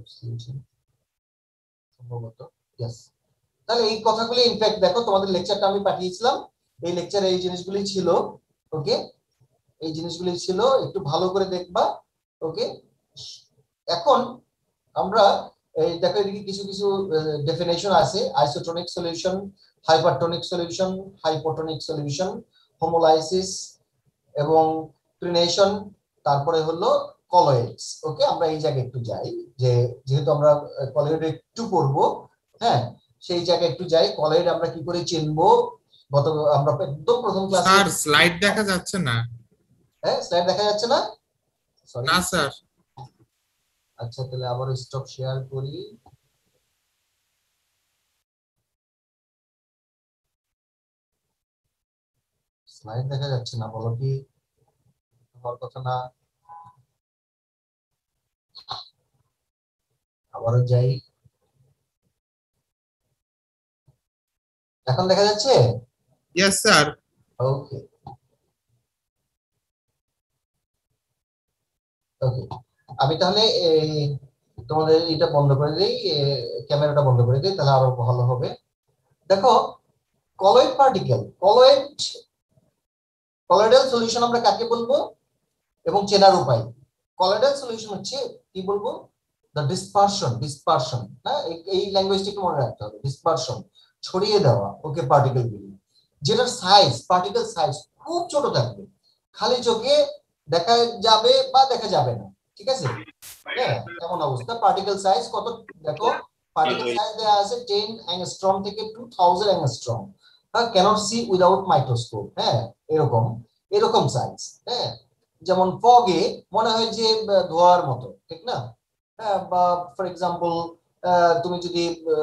S1: সম্ভবত ইয়েস। তাহলে এই কথাগুলি ইনফ্যাক্ট দেখো তোমাদের লেকচারটা আমি পাঠিয়েছিলাম, এই লেকচারে এই জিনিসগুলি ছিল, ওকে এই জিনিসগুলি ছিল, একটু ভালো করে দেখবা। ওকে, এখন আমরা এই দেখো এদিকে কিছু কিছু ডেফিনেশন আছে, isotonic solution, hypertonic solution, hypotonic solution, homolysis এবং প্রিনেশন, তারপরে হলো কলয়েডস। ওকে, আমরা এই জায়গায় একটু যাই, যে যেহেতু আমরা কলয়েড একটু পড়বো, হ্যাঁ সেই জায়গায় একটু যাই। কলয়েড আমরা কি করে চিনবো, আমরা একদম প্রথম ক্লাসে।
S2: স্যার স্লাইড দেখা যাচ্ছে না।
S1: হ্যাঁ, স্লাইড দেখা যাচ্ছে না, সরি
S2: না স্যার।
S1: আচ্ছা তাহলে আবার স্টপ শেয়ার করি। স্লাইড দেখা যাচ্ছে না, বলো কি হওয়ার কথা না? আবারও যাই, এখন দেখা যাচ্ছে?
S2: Yes sir.
S1: ওকে ওকে, আমি তাহলে তোমাদের এটা বন্ধ করে দিই, ক্যামেরাটা বন্ধ করে দিই, তাহলে আরো ভালো হবে। দেখো কলয়েড পার্টিকেল, কলয়েডাল সলিউশন আমরা কাকে বলবো এবং চেনার উপায়। কলয়েডাল সলিউশন হচ্ছে কি বলবো, দ্য ডিসপারশন, হ্যাঁ এই ল্যাঙ্গুয়েজটা একটু মনে রাখতে হবে, ডিসপারশন, ছড়িয়ে দেওয়া, ওকে, পার্টিকেল গুলি, যেটার সাইজ, পার্টিকেল সাইজ খুব ছোট থাকবে, খালি চোখে দেখা যাবে বা দেখা যাবে না, ঠিক আছে? হ্যাঁ এমন অবস্থা। পার্টিকেল সাইজ কত দেখো, পার্টিকেল সাইজ দেয়া আছে 10 অ্যাংস্ট্রম থেকে 2000 angstrom, can't see without microscope, হ্যাঁ এরকম এরকম সাইজ, হ্যাঁ যেমন ফগে মনে হয় যে ধোঁয়ার মতো, ঠিক না? হ্যাঁ, বা ফর এক্সাম্পল তুমি যদি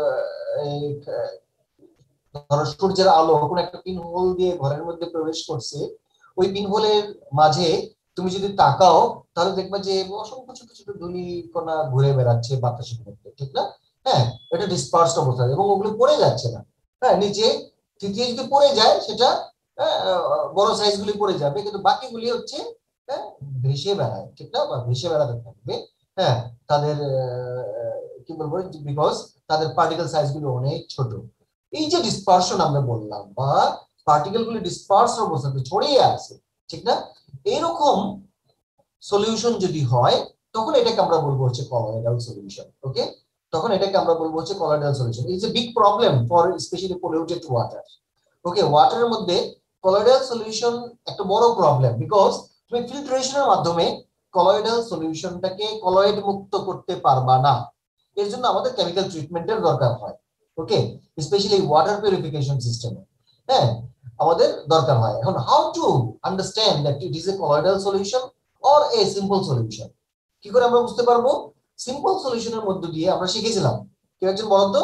S1: ধরো সূর্যের আলো কোন একটা পিন হোল দিয়ে ঘরের মধ্যে প্রবেশ করছে, ওই পিন হোলের মাঝে তুমি যদি তাকাও তাহলে দেখবে যে অসংখ্য ছোট ছোট ধূলি কণা ঘুরে বেড়াচ্ছে বাতাসের মধ্যে, ঠিক না? হ্যাঁ, এটা ডিসপার্সড অবস্থা এবং ওগুলো পড়ে যাচ্ছে না, হ্যাঁ নিচে তৃতীয় যদি পড়ে যায় সেটা বড় সাইজ গুলি পড়ে যাবে, কিন্তু বাকিগুলি হচ্ছে হ্যাঁ ভেসে বেড়ায়, ঠিক না? বা ভেসে বেড়াতে থাকবে, হ্যাঁ তাদের কি বলবো, বিকজ তাদের পার্টিকেল সাইজ গুলো অনেক ছোট। এই যে ডিসপারশন আমরা বললাম, বা পার্টিকেল গুলি ডিসপার্স অবস্থাতে ছড়িয়ে আছে, ঠিক না? এরকম সলিউশন যদি হয় তখন এটাকে আমরা বলবো হচ্ছে কলয়েডাল সলিউশন, ওকে? তখন এটাকে আমরা বলবো হচ্ছে colloidal solution. Is a big problem for specially polluted water, okay? ওয়াটারের মধ্যে কলয়েডাল সলিউশন একটা বড় প্রবলেম, বিকজ তুমি ফিল্ট্রেশনের মাধ্যমে কলয়েডাল সলিউশনটাকে কলয়েড মুক্ত করতে পারবা না, এর জন্য আমাদের কেমিক্যাল ট্রিটমেন্টের দরকার হয়, ওকে? স্পেশালি ওয়াটার পিউরিফিকেশন সিস্টেমে, হ্যাঁ আমাদের দরকার হয়। এখন how to understand that it is a colloidal solution or a simple solution, কি করে আমরা বুঝতে পারবো? সিম্পল সলিউশনের মধ্য দিয়ে আমরা শিখেছিলাম, কেউ একজন বলেন তো?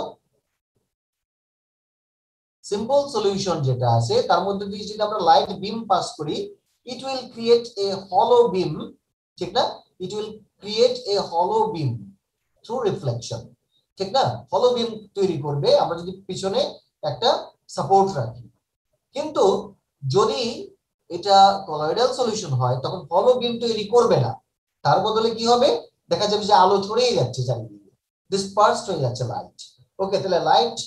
S1: সিম্পল সলিউশন যেটা আছে তার মধ্যে দিয়ে যদি আমরা লাইট বিম পাস করি, ইট উইল ক্রিয়েট এ হলো বিম, ঠিক না? ইট উইল ক্রিয়েট এ হলো বিম থ্রু রিফ্লেকশন, ঠিক না? হলো বিম তৈরি করবে আমরা যদি পিছনে একটা সাপোর্ট রাখি। কিন্তু যদি এটা কলয়েডাল সলিউশন হয় তখন হলো বিম তৈরি করবে না, তার বদলে কি হবে, দেখা যাবে যে আলো ছড়িয়ে যাচ্ছে চারিদিকে, ডিসপার্সড হয়ে যাচ্ছে লাইট, ওকে? তাহলে লাইট,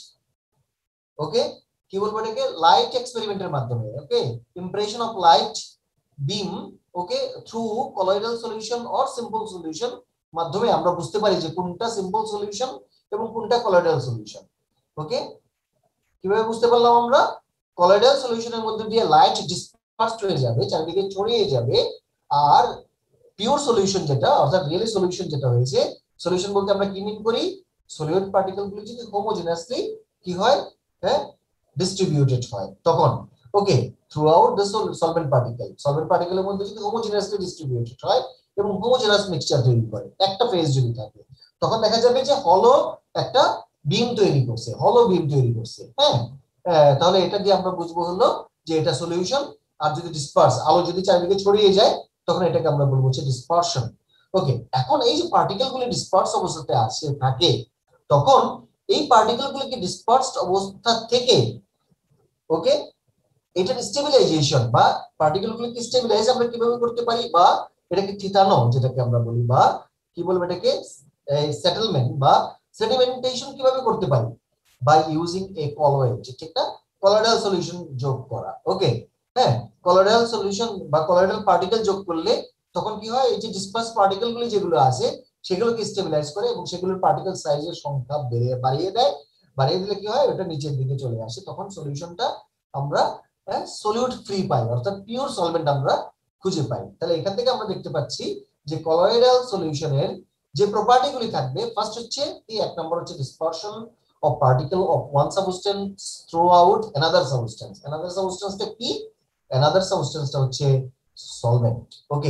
S1: ওকে কি বলবো এটাকে, লাইট এক্সপেরিমেন্টের মাধ্যমে, okay, impression of light beam, okay, through colloidal solution or simple solution মাধ্যমে আমরা বুঝতে পারি যে কোনটা সিম্পল সলিউশন এবং কোনটা কলয়েডাল সলিউশন, ওকে? কিভাবে বুঝতে পারলাম আমরা? কলয়েডাল সলিউশনের মধ্যে দিয়ে লাইট ডিসপার্সড হয়ে যাবে, চারিদিকে ছড়িয়ে যাবে, আর পিওর সলিউশন যেটা অর্থাৎ রিয়েলি সলিউশন যেটা হয়েছে, সলিউশন বলতে আমরা কি মিন করি, সলিউট পার্টিকেল গুলো যদি হোমোজেনাসলি কি হয়, হ্যাঁ ডিস্ট্রিবিউটেড হয় তখন, okay, throughout the solvent পার্টিকেলের মধ্যে যদি হোমোজেনাসলি ডিস্ট্রিবিউটেড হয় এবং হোমোজেনাস মিক্সচার তৈরি করে, একটা ফেজ যদি থাকে, তখন দেখা যাবে যে হলো একটা বিম তৈরি করছে, হলো বিম তৈরি করছে, হ্যাঁ তাহলে এটা দিয়ে আমরা বুঝবো হলো যে এটা সলিউশন। আর যদি ডিসপার্স, আলো যদি চারিদিকে ছড়িয়ে যায় তখন এটাকে আমরা বলবো হচ্ছে ডিসপারশন, ওকে? এখন এই যে পার্টিকেল গুলি ডিসপার্স অবস্থাতে আসে থাকে, তখন এই পার্টিকেল গুলিকে ডিসপার্সড অবস্থা থেকে, ওকে, এটার স্টেবিলাইজেশন বা পার্টিকেল গুলিকে স্টেবিলাইজ আমরা কিভাবে করতে পারি, বা এটাকে থিতানো যেটাকে আমরা বলি, বা কি বলবো এটাকে সেটেলমেন্ট বা সেডিমেন্টেশন কিভাবে করতে পারি, বাই ইউজিং এ কলয়েড, ঠিক না? কলয়েডাল সলিউশন যোগ করা, ওকে? হ্যাঁ কলয়েডাল সলিউশন বা কলয়েডাল পার্টিকেল যোগ করলে তখন কি হয়, এই যে ডিসপার্স পার্টিকেল গুলি যেগুলো আছে সেগুলোকে স্টেবিলাইজ করে এবং সেগুলোর পার্টিকেল সাইজের সংখ্যা বাড়িয়ে দেয়, বাড়িয়ে দিলে কি হয়, ওটা নিচের দিকে চলে আসে, তখন সলিউশনটা আমরা সলিউট ফ্রি পাই, অর্থাৎ পিওর সলভেন্ট আমরা খুঁজে পাই। তাহলে এখান থেকে আমরা দেখতে পাচ্ছি যে কলয়েডাল সলিউশনের যে প্রপার্টি গুলি থাকবে, ফার্স্ট হচ্ছে কি, এক নম্বর হচ্ছে dispersion of particle of one substance throughout another substance. Another substance টা কি? Another substance টা হচ্ছে solvent, okay?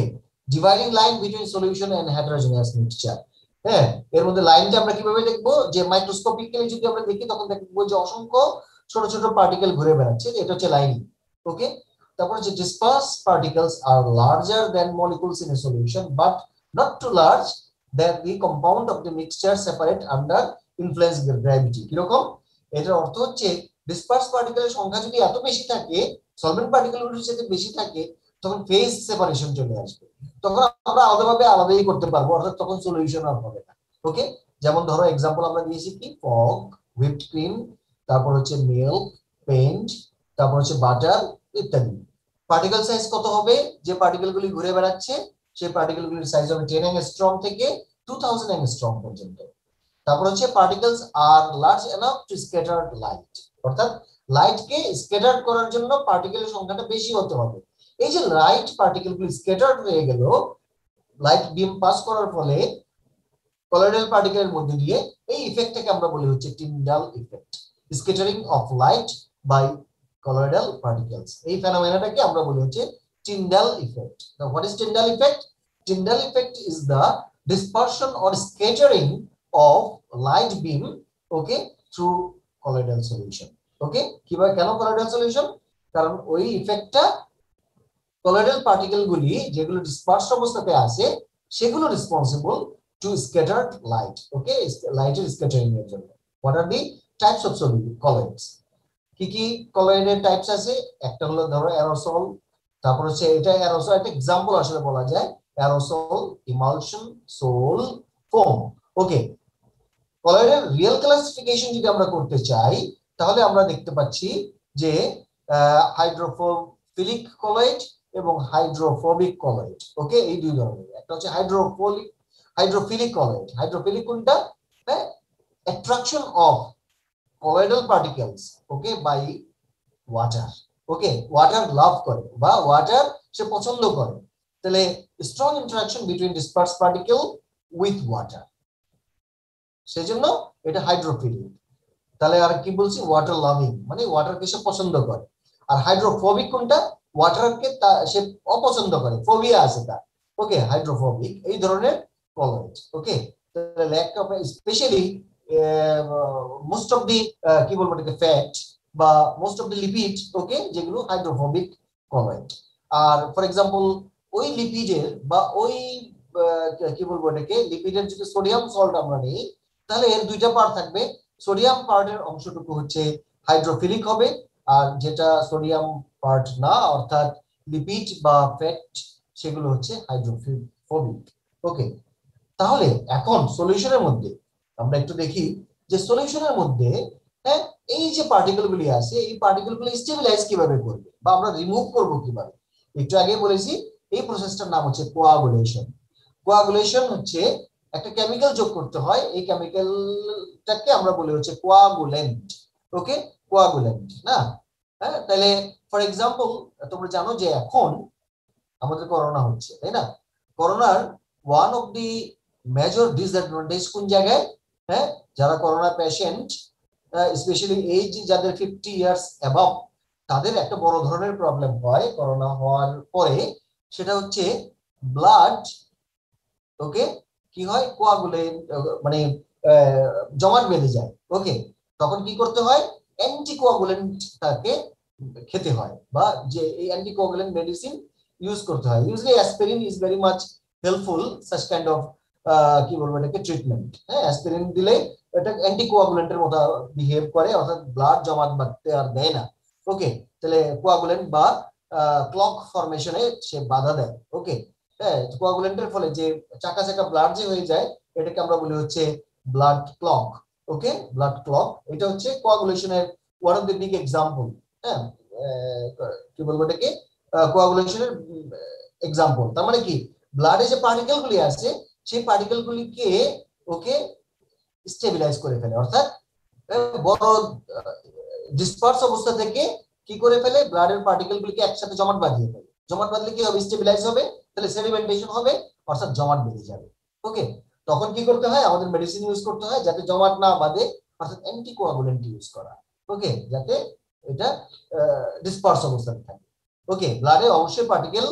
S1: Dividing line between solution and heterogeneous mixture. হ্যাঁ, এর মধ্যে লাইনটা আমরা কিভাবে দেখবো, যে মাইক্রোস্কোপিক্যালি যদি আমরা দেখি তখন দেখবো যে অসংখ্য ছোট ছোট পার্টিকেল ঘুরে বেড়াচ্ছে, এটা হচ্ছে লাইন। ওকে, তারপর হচ্ছে dispersed particles are larger than molecules in a solution but not too large that the compound of the mixture separate under influence of gravity। কিরকম, এটার অর্থ হচ্ছে dispersed পার্টিকেলের সংখ্যা যদি এত বেশি থাকে, সলভেন্ট পার্টিকেলগুলোর সাথে বেশি থাকে, তখন ফেজ সেপারেশন চলে আসবে, তখন আমরা আলাদাভাবে আলাদাই করতে পারবো, অর্থাৎ তখন সলিউশন আর হবে না। ওকে, যেমন ধরো এক্সাম্পল আমরা দিয়েছি কি, ফগ, হুইপড ক্রিম, তারপর হচ্ছে মিল্ক, পেইন্ট, তারপর হচ্ছে বাটার ইত্যাদি। পার্টিকেল সাইজ কত হবে, যে পার্টিকেলগুলি ঘুরে বেড়াচ্ছে সেই পার্টিকেলগুলির সাইজ হবে 10 অ্যাংস্ট্রম থেকে 2000 অ্যাংস্ট্রম পর্যন্ত। তারপর হচ্ছে particles are large enough to scatter light, অর্থাৎ লাইটকে স্ক্যাটার করার জন্য পার্টিকেলের সংখ্যাটা বেশি হতে হবে। এই যে লাইট পার্টিকেলগুলি স্ক্যাটার হয়ে গেল, লাইট বিম পাস করার ফলে কলোয়েডাল পার্টিকেলের মধ্যে দিয়ে, এই ইফেক্টটাকে আমরা বলি হচ্ছে Tyndall effect, scattering of light by colloidal particles। এই ফেনোমেনাটাকে আমরা বলি হচ্ছে Tyndall effect। Now what is Tyndall effect? Tyndall effect is the dispersion or scattering of light beam, okay, through colloidal solution। Okay, কিভাবে, কেন colloidal solution? কারণ ওই ইফেক্টটা colloidal particle গুলি যেগুলো ডিসপার্সড অবস্থাতে আছে সেগুলো responsible to scattered light. Okay, লাইটের স্ক্যাটারিং এর জন্য। What are the types of colloids? কি কি কলয়েডের টাইপস আছে, একটা হলো ধরো অ্যারোসল, তারপর হচ্ছে এটা অ্যারোসল, একটা एग्जांपल আসলে বলা যায়, aerosol, emulsion, sol, foam. Okay, কলয়েডের রিয়েল ক্লাসিফিকেশন যদি আমরা করতে চাই তাহলে আমরা দেখতে পাচ্ছি যে হাইড্রোফিলিক কলয়েড এবং হাইড্রোফোবিক কলয়েড। ওকে, এই দুই ধরনের, একটা হচ্ছে হাইড্রোফিলিক কলয়েড। হাইড্রোফিলিক কোনটা, হ্যাঁ, attraction of colloidal particles, okay, by water। okay, water love করে বা water সে পছন্দ করে, তাহলে strong interaction between dispersed particle with water, সেজন্য এটা হাইড্রোফিলিক। তাহলে আর কি বলছি, ওয়াটার লাভিং, মানে ওয়াটারকে সে পছন্দ করে। আর হাইড্রোফোবিক কোনটা, ওয়াটারকে সে অপছন্দ করে, ফোবিয়া আছে তার। ওকে, হাইড্রোফোবিক এই ধরনের কলয়েড। ওকে, তাহলে lack of specially most of the কি বলবো এটাকে, ফ্যাট বা most of the lipid, okay, যেগুলো হাইড্রোফোবিক কলয়েড। আর ফর এক্সাম্পল ওই লিপিডের বা ওই কি বলবো এটাকে, লিপিডের যদি সোডিয়াম সল্ট আমরা নিই তাহলে এর দুইটা পার্ট থাকবে, সোডিয়াম পার্টের অংশটুকু হচ্ছে হাইড্রোফিলিক হবে, আর যেটা সোডিয়াম পার্ট না অর্থাৎ লিপিড বা ফ্যাট সেগুলো হচ্ছে হাইড্রোফোবিক। ওকে, তাহলে এখন সলিউশনের মধ্যে আমরা একটু দেখি যে সলিউশনের মধ্যে, হ্যাঁ, এই যে পার্টিকেলগুলি আছে এই পার্টিকেলগুলি স্টেবিলাইজ কিভাবে করবে বা আমরা রিমুভ করব কিভাবে। একটু আগে বলেছি এই প্রসেসটার নাম হচ্ছে কোয়াগুলেশন। কোয়াগুলেশন হচ্ছে একটা কেমিক্যাল যোগ করতে হয়, এই কেমিক্যালটাকে আমরা বলি হচ্ছে কোয়াগুলেন্ট। ওকে, কোয়াগুলেন্ট না, হ্যাঁ, তাহলে ফর এক্সাম্পল তোমরা জানো যে এখন আমাদের করোনা হচ্ছে, তাই না? করোনার one of the major disadvantage কোন জায়গায়, হ্যাঁ, যারা করোনা পেশেন্ট স্পেশালি এইজ যাদের 50 ইয়ার্স অ্যাবভ, তাদের একটা বড় ধরনের প্রবলেম হয় করোনা হওয়ার পরে, সেটা হচ্ছে ব্লাড, ওকে, কি হয়, কোয়াগুলেন্ট মানে জমাট বেঁধে যায়। ওকে, তখন কি করতে হয়, অ্যান্টিকোয়াগুলেন্টটাকে খেতে হয় বা যে এই অ্যান্টিকোয়াগুলেন্ট মেডিসিন ইউজ করতে হয়। Usually aspirin is very much helpful such kind of কি বলবো এটাকে, ট্রিটমেন্ট। হ্যাঁ, অ্যাসপিরিন দিলে এটা অ্যান্টিকোয়াগুলেন্টের মতো বিহেভ করে, অর্থাৎ ব্লাড জমাট বাঁধতে আর দেয় না। ওকে, তাহলে কোয়াগুলেন্ট বা ক্লক ফরমেশনে সে বাধা দেয়। ওকে, হ্যাঁ, কোয়াগুলেন্টের ফলে যে চাকা চাকা ব্লাড যে হয়ে যায় এটাকে আমরা বলি হচ্ছে blood clot. Okay, blood clot, এটা হচ্ছে কোয়াগুলেশনের one of the big example. হ্যাঁ, কি বলবো এটাকে, কোয়াগুলেশনের এক্সাম্পল। তার মানে কি, ব্লাডে যে পার্টিকেলগুলি আছে সেই পার্টিকেলগুলিকে ওকে স্টেবিলাইজ করে ফেলে, অর্থাৎ বড় ডিসপার্স অবস্থা থেকে কি করে ফেলে, ব্লাডের পার্টিকেলগুলিকে একসাথে জমাট বাঁধিয়ে ফেলে। জমাট বাঁধলে কি হবে, স্টেবিলাইজ হবে, তাহলে সেডিমেন্টেশন হবে, অর্থাৎ জমাট বেঁধে যাবে। ওকে, তখন কি করতে হয়, আমাদের মেডিসিন ইউজ করতে হয় যাতে জমাট না বাঁধে, অর্থাৎ অ্যান্টিকোয়াগুলেন্ট ইউজ করা। ওকে, যাতে এটা ডিসপার্স অবস্থাতে থাকে। ওকে, ব্লাডে অবশ্যই পার্টিকেল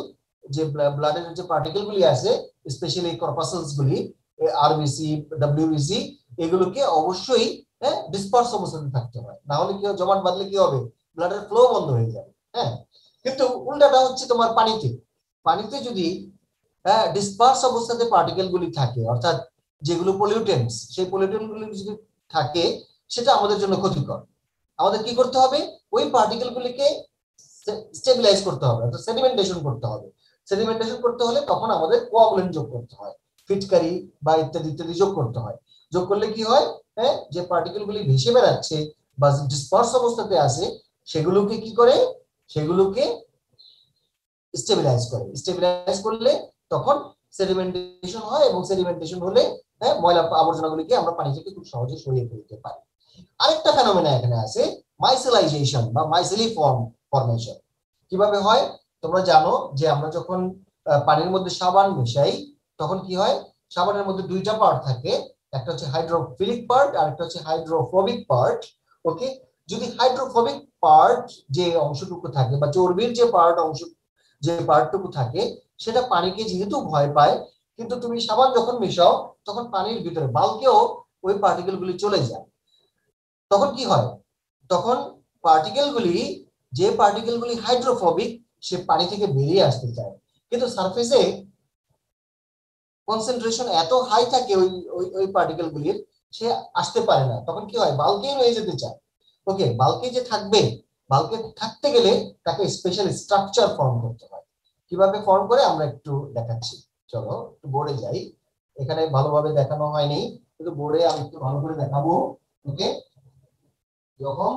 S1: যে ব্লাডের যে পার্টিকেল গুলি আছে, স্পেশালি কর্পাসেলস গুলি, আরবিসি, ডব্লিউবিসি, এগুলোকে অবশ্যই ডিসপার্স অবস্থাতে থাকতে হয়, না হলে কি জমাট বাঁধলে কি হবে, ব্লাডের ফ্লো বন্ধ হয়ে যাবে। হ্যাঁ, কিন্তু উল্টাটা হচ্ছে তোমার পানিতে, পানিতে যদি ডিসপার্স অবস্থাতে পার্টিকেল গুলি থাকে, অর্থাৎ যেগুলো পলিউটেন্টস, সেই পলিউটেন্ট গুলি যদি থাকে, সেটা আমাদের জন্য ক্ষতিকর। আমাদের কি করতে হবে, ওই পার্টিকেল গুলিকে স্টেবিলাইজ করতে হবে, অর্থাৎ সেডিমেন্টেশন করতে হবে। সেডিমেন্টেশন করতে হলে তখন আমাদের কোয়াগুলেন্ট যোগ করতে হয়, ফিটকারি বা ইত্যাদি ইত্যাদি যোগ করতে হয়। যোগ করলে কি হয়, যে পার্টিকেল গুলি ভেসে বেড়াচ্ছে বা ডিসপার্স অবস্থাতে আছে, সেগুলোকে কি করে, সেগুলোকে স্টেবিলাইজ করে। স্টেবিলাইজ করলে তখন সেডিমেন্টেশন হয়, এবং সেডিমেন্টেশন হলে ময়লা আবর্জনাগুলিকে আমরা পানি থেকে খুব সহজে সরিয়ে ফেলতে পারি। আরেকটা ফেনোমেনা এখানে আছে, মাইসেলাইজেশন বা মাইসেলিফর্ম ফরমেশন। কিভাবে হয়, তোমরা জানো যে আমরা যখন পানির মধ্যে সাবান মেশাই, তখন কি হয়, সাবানের মধ্যে দুইটা পার্ট থাকে, একটা হচ্ছে হাইড্রোফিলিক পার্ট আর একটা হচ্ছে হাইড্রোফোবিক পার্ট। ওকে, যদি হাইড্রোফোবিক পার্ট যে অংশটুকু থাকে বা চর্বির যে পার্টটুকু থাকে, সেটা পানিকে যেহেতু ভয় পায়, কিন্তু তুমি সাবান যখন মেশাও তখন পানির ভিতরে বাল্কেও ওই পার্টিকেল গুলি চলে যায়। তখন কি হয়, তখন যে পার্টিকেল গুলি হাইড্রোফোবিক, সে পানি থেকে বেরিয়ে আসতে চায়, কিন্তু সারফেসে কনসেন্ট্রেশন এত হাই থাকে ওই ওই পার্টিকেল গুলির, সে আসতে পারে না। তখন কি হয়, বাল্কে রয়ে যেতে চায়। ওকে, বাল্কে যে থাকবে, বাল্কে থাকতে গেলে তাকে স্পেশাল স্ট্রাকচার ফর্ম করতে হয়। কিভাবে ফর্ম করে আমরা একটু দেখাচ্ছি, চলো একটু বোর্ডে যাই। এখানে ভালোভাবে দেখানো হয়নি, কিন্তু বোর্ডে আমি একটু ভালো করে দেখাবো। ওকে, যখন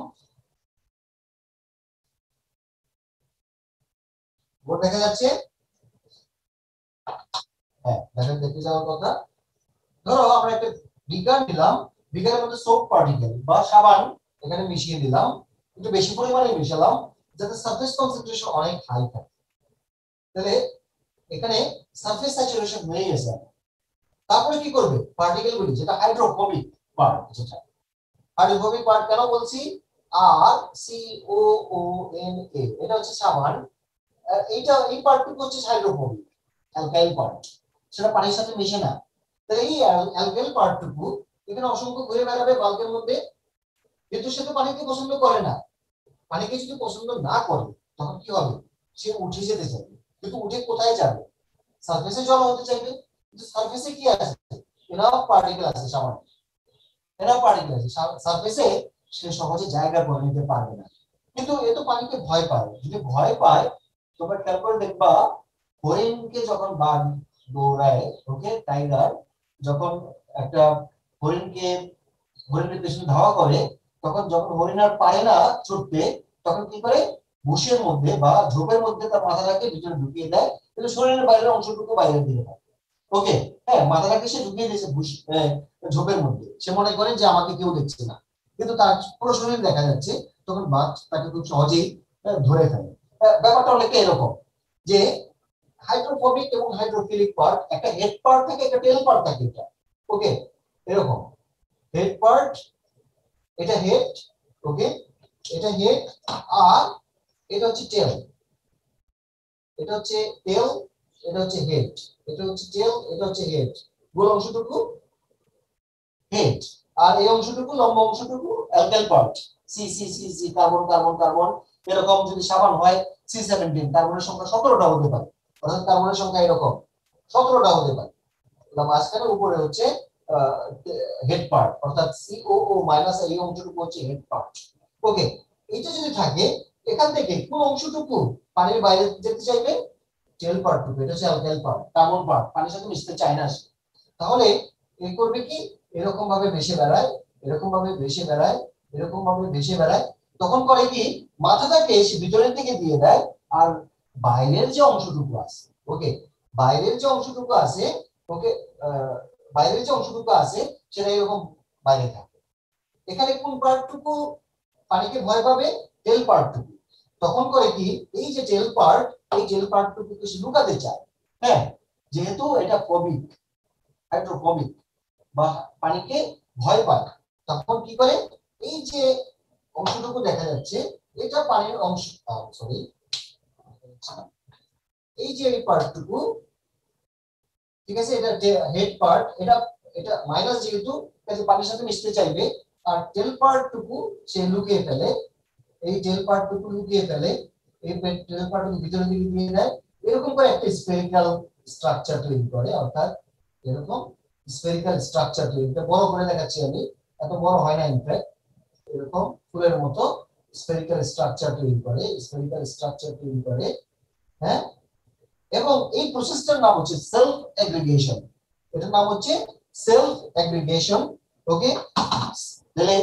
S1: বোর্ড দেখা যাচ্ছে, হ্যাঁ দেখেন, দেখতে যাওয়ার কথা। ধরো আমরা একটা বিকার নিলাম, বিকারের মধ্যে সোপ পার্টিকেল বা সাবান এখানে মিশিয়ে দিলাম, একটু বেশি পরিমাণে মিশালাম যাতে সারফেস কনসেন্ট্রেশন অনেক হাই থাকে। তাহলে এখানে সারফেস স্যাচুরেশন হয়ে গেছে। তারপরে কি করবে, পার্টিকেল গুলি, যেটা হাইড্রোফোবিক পার্ট, যেটা হাইড্রোফোবিক পার্ট কেন বলছি, আর C O O N A, এটা হচ্ছে সাবান, এইটা এই পার্টটুকু হচ্ছে হাইড্রোফোবিক অ্যালকাইল পার্ট, সেটা পানির সাথে মিশে না। তাহলে এই অ্যালকাইল পার্টটুকু এখানে অসংখ্য ঘুরে বেড়াবে বাল্কের মধ্যে, কিন্তু সে তো পানিকে পছন্দ করে না। পানিকে যদি পছন্দ না করে, তখন কি হবে, সে উঠে যেতে চাইবে, কিন্তু উঠে কোথায় যাবে, সারফেসে জমা হতে চাইবে। কিন্তু সারফেসে কি আছে, এনাফ পার্টিকেল আছে, সামান্য এনাফ পার্টিকেল আছে সারফেসে, সে সহজে জায়গা করে নিতে পারবে না। কিন্তু এ তো পানিকে ভয় পায়, যদি ভয় পায়, তোমরা খেয়াল করে দেখবা, হরিণকে যখন বাঘ দৌড়ায়, ওকে, টাইগার যখন একটা হরিণকে, হরিণের পেছনে ধাওয়া করে, তখন যখন হরিণ আর পারে না ছুটতে, তখন কি করে, বুশের মধ্যে বা ঝোপের মধ্যে তার মাথাটাকে ভিতরে ঢুকিয়ে দেয়, কিন্তু শরীরের বাইরের অংশটুকু বাইরের দিকে থাকে। ওকে, হ্যাঁ, মাথাটাকে সে ঢুকিয়ে দিয়েছে ঝোপের মধ্যে, সে মনে করে যে আমাকে কেউ দেখছে না, কিন্তু তার পুরো শরীর দেখা যাচ্ছে। তখন বাঘ তাকে খুব সহজেই ধরে ফেলে। ব্যাপারটা অনেকটা এরকম, যে হাইড্রোফোবিক এবং হাইড্রোফিলিক পার্ট, একটা হেড পার্ট থাকে, একটা টেল পার্ট থাকে, এটা ওকে, এরকম হেড পার্ট, এটা হেড, ওকে, এটা হেড, আর এটা হচ্ছে টেল, এটা হচ্ছে টেল, এটা হচ্ছে হেড, এটা হচ্ছে টেল, এটা হচ্ছে হেড, গোল অংশটুকু হেড, আর এই অংশটুকু, লম্বা অংশটুকু alkyl part, C C C C, carbon carbon carbon. এরকম যদি সাবান হয় C17, কার্বনের সংখ্যা 17টা হতে পারে, অর্থাৎ কার্বনের সংখ্যা এরকম 17টা হতে পারে। মাঝখানে উপরে হচ্ছে হেড পার্ট, অর্থাৎ COO মাইনাস এই অংশটুকু হচ্ছে হেড পার্ট। ওকে, এটা যদি থাকে, এখান থেকে কোন অংশটুকু পানির বাইরে যেতে চাইবে, টেল পার্টটুকু, এটা হচ্ছে অ্যালকাইল পার্ট, কার্বন পার্ট, পানির সাথে মিশতে চায় না। তাহলে এই করবে কি, এরকম ভাবে ভেসে বেড়ায়, এরকম ভাবে ভেসে বেড়ায়, এরকম ভাবে ভেসে বেড়ায়। তখন করে কি, মাথাটাকে সে ভিতরের দিকে দিয়ে দেয়, আর বাইরের যে অংশটুকু আছে, ওকে, বাইরের যে অংশটুকু আছে, ওকে, বাইরের যে অংশটুকু আছে সেটা এরকম বাইরে থাকে। এখানে কোন পার্টটুকু পানিকে ভয় পাবে, টেল পার্টটুকু। তখন করে কি, এই যে টেল পার্ট, এই টেল পার্টটুকু সে লুকাতে চায়। হ্যাঁ, যেহেতু এটা ফোবিক, হাইড্রোফোবিক বা পানিকে ভয় পায়, তখন কি করে, এই যে অংশটুকু দেখা যাচ্ছে, এটা পানির অংশ, সরি, এই যে এই পার্টটুকু, ঠিক আছে, এটা হেড পার্ট, এটা এটা মাইনাস যেহেতু এটা পানির সাথে মিশতে চাইবে, আর টেল পার্টটুকু সে লুকিয়ে ফেলে, এই টেল পার্টটুকু লুকিয়ে ফেলে, এই টেল পার্টটুকু ভিতরে দিকে দিয়ে দেয়, এরকম করে একটা স্ফেরিক্যাল স্ট্রাকচার তৈরি করে, অর্থাৎ এরকম স্ফেরিক্যাল স্ট্রাকচার তৈরি, এটা বড় করে দেখাচ্ছি আমি, এত বড় হয় না ইনফ্যাক্ট, এরকম ফুলের মতো স্ফেরিক্যাল স্ট্রাকচার তৈরি করে, স্ফেরিক্যাল স্ট্রাকচার তৈরি করে, হ্যাঁ। এবং এই প্রসেসটার নাম হচ্ছে সেলফ এগ্রিগেশন, এটার নাম হচ্ছে সেলফ এগ্রিগেশন। ওকে, তাহলে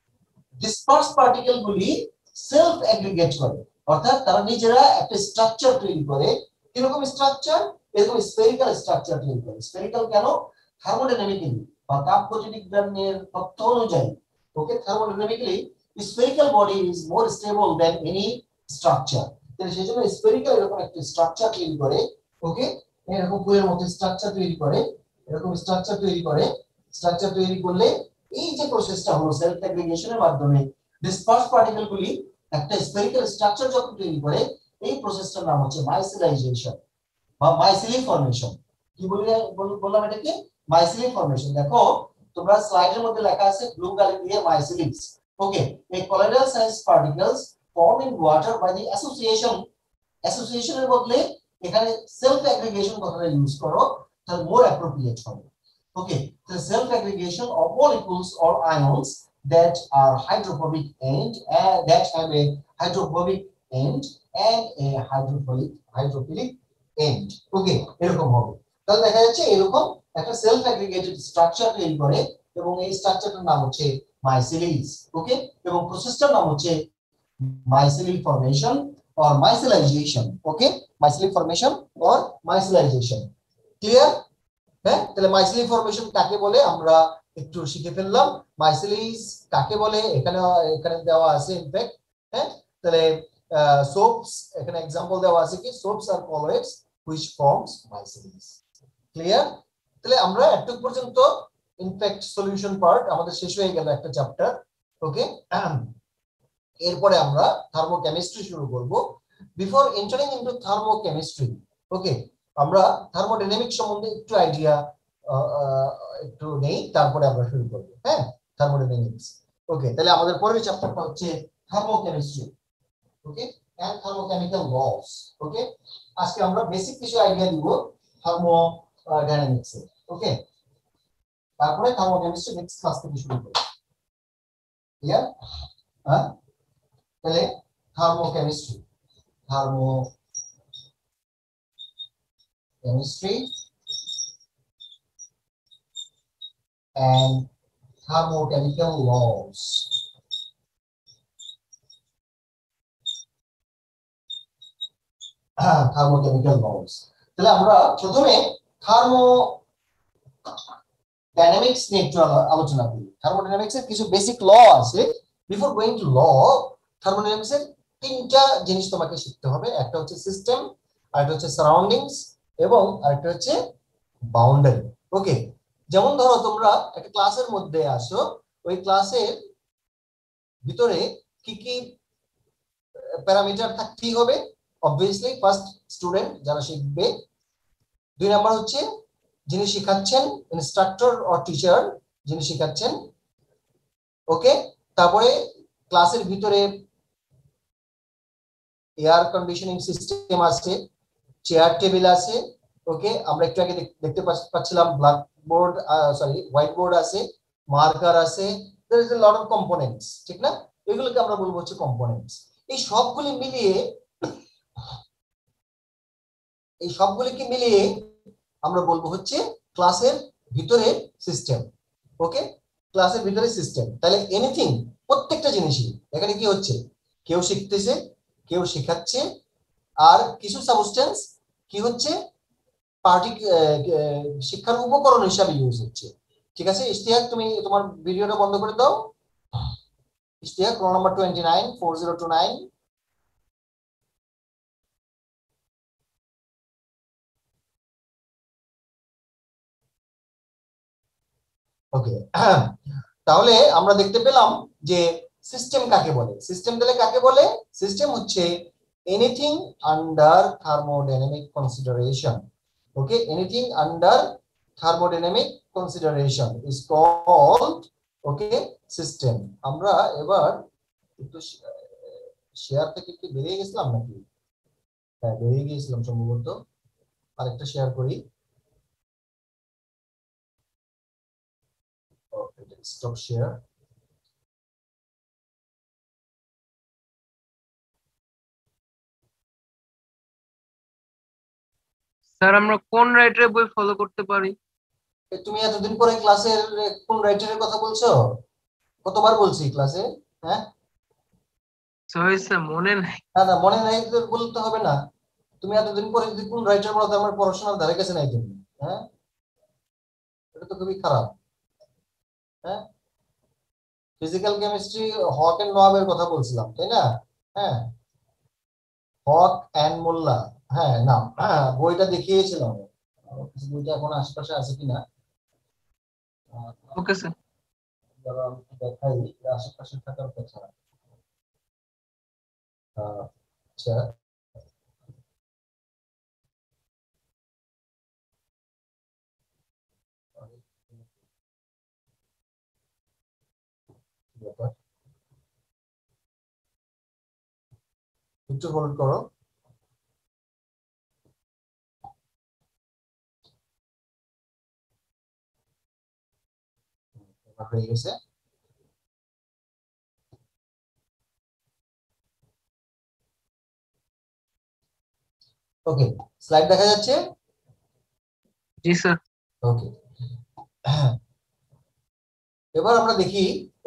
S1: ডিসপার্স পার্টিকেল গুলি সেলফ এগ্রিগেট করে, অর্থাৎ তারা নিজেরা একটা স্ট্রাকচার তৈরি করে। কিরকম স্ট্রাকচার? এরকম স্ফেরিক্যাল স্ট্রাকচার তৈরি করে। স্ফেরিক্যাল কেন? থার্মোডাইনামিক্যালি বা তাপগতিবিজ্ঞানের তত্ত্ব অনুযায়ী, ওকে, থার্মোডাইনামিক্যালি spherical body is more stable than any structure, তাহলে সেজন্য স্ফেরিক্যাল এরকম একটা স্ট্রাকচার তৈরি করে। ওকে, এরকম ফুলের মতো স্ট্রাকচার তৈরি করে, এরকম স্ট্রাকচার তৈরি করে, স্ট্রাকচার তৈরি করলে এই যে প্রসেসটা হলো সেলফ এগ্রিগেশনের মাধ্যমে ডিসপার্স পার্টিকেল গুলি একটা স্ফেরিক্যাল স্ট্রাকচার যখন তৈরি করে, এই প্রসেসটার নাম হচ্ছে মাইসেলাইজেশন বা মাইসেলি ফর্মেশন। কি বললাম এটাকে? Micelle formation. দেখো তোমরা স্লাইডের মধ্যে লেখা আছে ব্লু কালার দিয়ে মাইসেলিস। ওকে, এই colloidal sized particles form in water by the association, অ্যাসোসিয়েশনের বদলে এখানে সেলফ এগ্রিগেশন কথাটা ইউজ করো, তাহলে মোর অ্যাপ্রোপ্রিয়েট হবে। ওকে, so self aggregation of molecules or ions that are hydrophobic and that have a hydrophobic end and a hydrophilic end. ওকে, এরকম হবে। তাহলে দেখা যাচ্ছে এরকম একটা সেলফ এগ্রিগেটেড স্ট্রাকচার তৈরি করে এবং এই স্ট্রাকচারটার নাম হচ্ছে মাইসেলিস। ওকে, এবং প্রসেসটার নাম হচ্ছে micelle formation or mycelization. Okay, micelle formation or mycelization। Clear? হ্যাঁ, তাহলে মাইসেলি ফর্মেশন কাকে বলে আমরা একটু শিখে ফেললাম। মাইসেলিস কাকে বলে এখানে এখানে দেওয়া আছে ইনফ্যাক্ট। হ্যাঁ, তাহলে সোপস এখানে एग्जांपल দেওয়া আছে কি soaps are colloids which forms mycelis। Clear? তাহলে আমরা এতটুকু পর্যন্ত ইনফ্যাক্ট সলিউশন পার্ট আমাদের শেষ হয়ে গেল একটা চ্যাপ্টার। ওকে, এরপরে আমরা থার্মোকেমিস্ট্রি শুরু করব। Before entering into thermochemistry, okay, আমরা থার্মোডাইনামিক্স সম্বন্ধে একটু আইডিয়া একটু নেই, তারপরে আমরা শুরু করব। হ্যাঁ, থার্মোডাইনামিক্স। ওকে, তাহলে আমাদের পরের চ্যাপ্টারটা হচ্ছে থার্মোকেমিস্ট্রি। ওকে, এন্ড থার্মোকেমিক্যাল লস। ওকে, আজকে আমরা বেসিক কিছু আইডিয়া দিব থার্মোডাইনামিক্স এর। ওকে, তারপরে থার্মোকেমিস্ট্রি নেক্সট ক্লাস থেকে শুরু করব। ক্লিয়ার? হ্যাঁ, তাহলে thermochemistry and thermochemical laws. Thermochemical laws. তাহলে আমরা প্রথমে থার্মোডাইনামিক্স নিয়ে একটু আলোচনা করি। থার্মোডাইনামিক্স এর কিছু বেসিক ল আছে। Before going to law, thermodynamics এর তিনটা জিনিস তোমাকে শিখতে হবে। একটা হচ্ছে সিস্টেম, আরেকটা হচ্ছে সারাউন্ডিংস এবং আরেকটা হচ্ছে বাউন্ডারি। ওকে, যেমন ধরো তোমরা একটা ক্লাসের মধ্যে আসো, ওই ক্লাসের ভিতরে কি কি প্যারামিটার থাকতেই হবে। অবভিয়াসলি ফার্স্ট স্টুডেন্ট যারা শিখবে, দুই নাম্বার হচ্ছে যিনি শেখাচ্ছেন ইনস্ট্রাক্টর অর টিচার যিনি শেখাচ্ছেন। ওকে, তারপরে ক্লাসের ভিতরে এয়ার কন্ডিশনিং সিস্টেম আছে, চেয়ার টেবিল আছে। ওকে, আমরা একটু আগে দেখতে পাচ্ছিলাম black board, sorry white board আছে, মার্কার আছে, there is a lot of components, ঠিক না? এগুলোকে আমরা বলবো হচ্ছে কম্পোনেন্টস। এই সবগুলিকে মিলিয়ে আমরা বলবো হচ্ছে ক্লাসের ভিতরে সিস্টেম। ওকে, ক্লাসের ভিতরে সিস্টেম। তাহলে এনিথিং, প্রত্যেকটা জিনিসই এখানে কি হচ্ছে, কেউ শিখতেছে, কেউ শেখাচ্ছে, আর কিছু সাবস্টেন্স কি হচ্ছে শিক্ষার উপকরণ হিসাবে ইউজ হচ্ছে। ঠিক আছে, ইশতিয়াক তুমি তোমার ভিডিওটা বন্ধ করে দাও। Ishtiaq, roll number 29 4029। ওকে, তাহলে আমরা দেখতে পেলাম যে সিস্টেম কাকে বলে। সিস্টেম তাহলে কাকে বলে? সিস্টেম হচ্ছে anything under thermodynamic consideration. Okay, anything under thermodynamic consideration is called okay system. আমরা এবার একটু শেয়ার থেকে কি বেরিয়ে গেছিলাম নাকি? হ্যাঁ, বেরিয়ে গিয়েছিলাম সম্ভবত। আরেকটা শেয়ার করি। ওকে, স্টপ শেয়ার।
S3: স্যার আমরা কোন রাইটারের বই ফলো করতে পারি?
S1: তুমি এতদিন পরে ক্লাসের কোন রাইটারের কথা বলছো? কতবার বলছি ক্লাসে? হ্যাঁ,
S3: সরি স্যার, মনে নাই।
S1: না না, মনে নাই তো বলতে হবে না। তুমি এতদিন পরে যদি কোন রাইটার বলো, আমার পড়াশোনার ধারে কাছে নাই তুমি। হ্যাঁ, এটা তো খুবই খারাপ। হ্যাঁ, ফিজিক্যাল কেমিস্ট্রি হক এন্ড নোয়াবের কথা বলছিলাম, তাই না? হ্যাঁ, হক এন্ড মোল্লা। হ্যাঁ, নাম বইটা দেখিয়েছিলাম। বইটা এখন আশেপাশে আছে কিনা
S3: ওকে স্যার।
S1: দেখাই, আশেপাশে থাকার কথা। আচ্ছা, একটু হোল্ড করো। হয়ে গেছে। ওকে, স্লাইড দেখা যাচ্ছে?
S3: জি স্যার।
S1: ওকে, এবার আমরা দেখি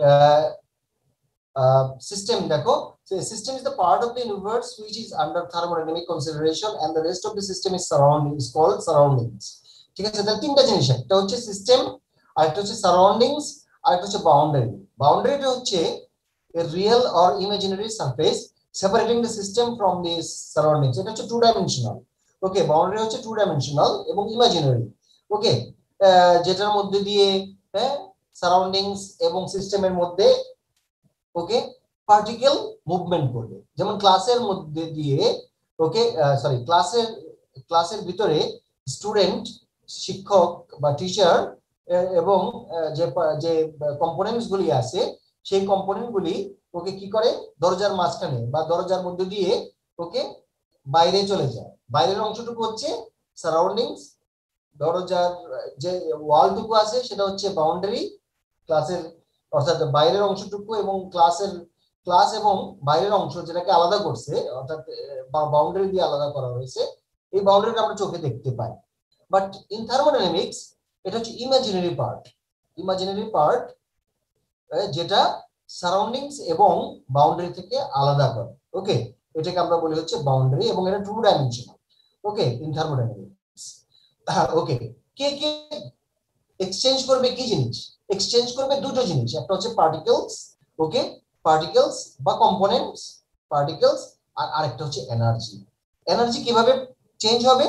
S1: system. দেখো, so a system is the part of the universe which is under thermodynamic consideration and the rest of the system is surrounding, is called surroundings. ঠিক আছে, তাহলে তিনটা জিনিস, একটা হচ্ছে সিস্টেম, আরেকটা হচ্ছে সারাউন্ডিংস, আরেকটা হচ্ছে বাউন্ডারি। বাউন্ডারিটা হচ্ছে a real or imaginary surface separating the system from the surroundings. এটা হচ্ছে টু ডাইমেনশনাল। ওকে, বাউন্ডারি হচ্ছে টু ডাইমেনশনাল এবং ইমাজিনারি। ওকে, যেটার মধ্যে দিয়ে হ্যাঁ সারাউন্ডিংস এবং সিস্টেমের মধ্যে ওকে পার্টিকেল মুভমেন্ট করবে। যেমন ক্লাসের মধ্যে দিয়ে ওকে সরি ক্লাসের ভিতরে স্টুডেন্ট, শিক্ষক বা টিচার এবং যে কম্পোনেন্টস গুলি আছে সেই কম্পোনেন্ট গুলি ওকে কি করে দরজার মাঝখানে বা দরজার মধ্যে দিয়ে ওকে বাইরে চলে যায়। বাইরের অংশটুকু হচ্ছে সারাউন্ডিংস, দরজার যে ওয়ালটুকু আছে সেটা হচ্ছে বাউন্ডারি, ক্লাসের অর্থাৎ বাইরের অংশটুকু এবং ক্লাস এবং বাইরের অংশ যেটাকে আলাদা করছে অর্থাৎ বাউন্ডারি দিয়ে আলাদা করা হয়েছে, এই বাউন্ডারিটা আমরা চোখে দেখতে পাই। বাট ইন থার্মোডাইনামিক্স এটা হচ্ছে ইমাজিনারি পার্ট যেটা সারাউন্ডিংস এবং বাউন্ডারি থেকে আলাদা করে। ওকে, এটাকে আমরা বলি হচ্ছে বাউন্ডারি এবং এটা two dimensional. Okay, in thermodynamics. Okay, কে কে এক্সচেঞ্জ করবে কি জিনিস? এক্সচেঞ্জ করবে দুটো জিনিস, একটা হচ্ছে পার্টিকেলস, ওকে পার্টিকেলস বা কম্পোনেন্টস পার্টিকেলস, আর আরেকটা হচ্ছে এনার্জি। এনার্জি কিভাবে চেঞ্জ হবে?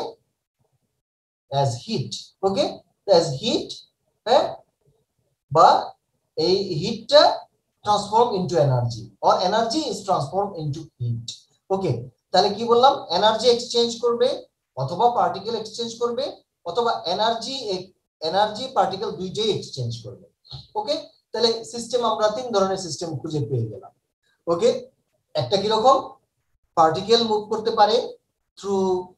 S1: As heat. Okay, as heat, হ্যাঁ, বা এই হিটটা transform into energy or energy is transform into heat. Okay, তাহলে কি বললাম? এনার্জি এক্সচেঞ্জ করবে অথবা পার্টিকেল এক্সচেঞ্জ করবে অথবা এনার্জি পার্টিকেল দুইটাই এক্সচেঞ্জ করবে। ওকে, তাহলে সিস্টেম আমরা তিন ধরনের সিস্টেম খুঁজে পেয়ে গেলাম। ওকে, একটা কি রকম? পার্টিকেল মুভ করতে পারে থ্রু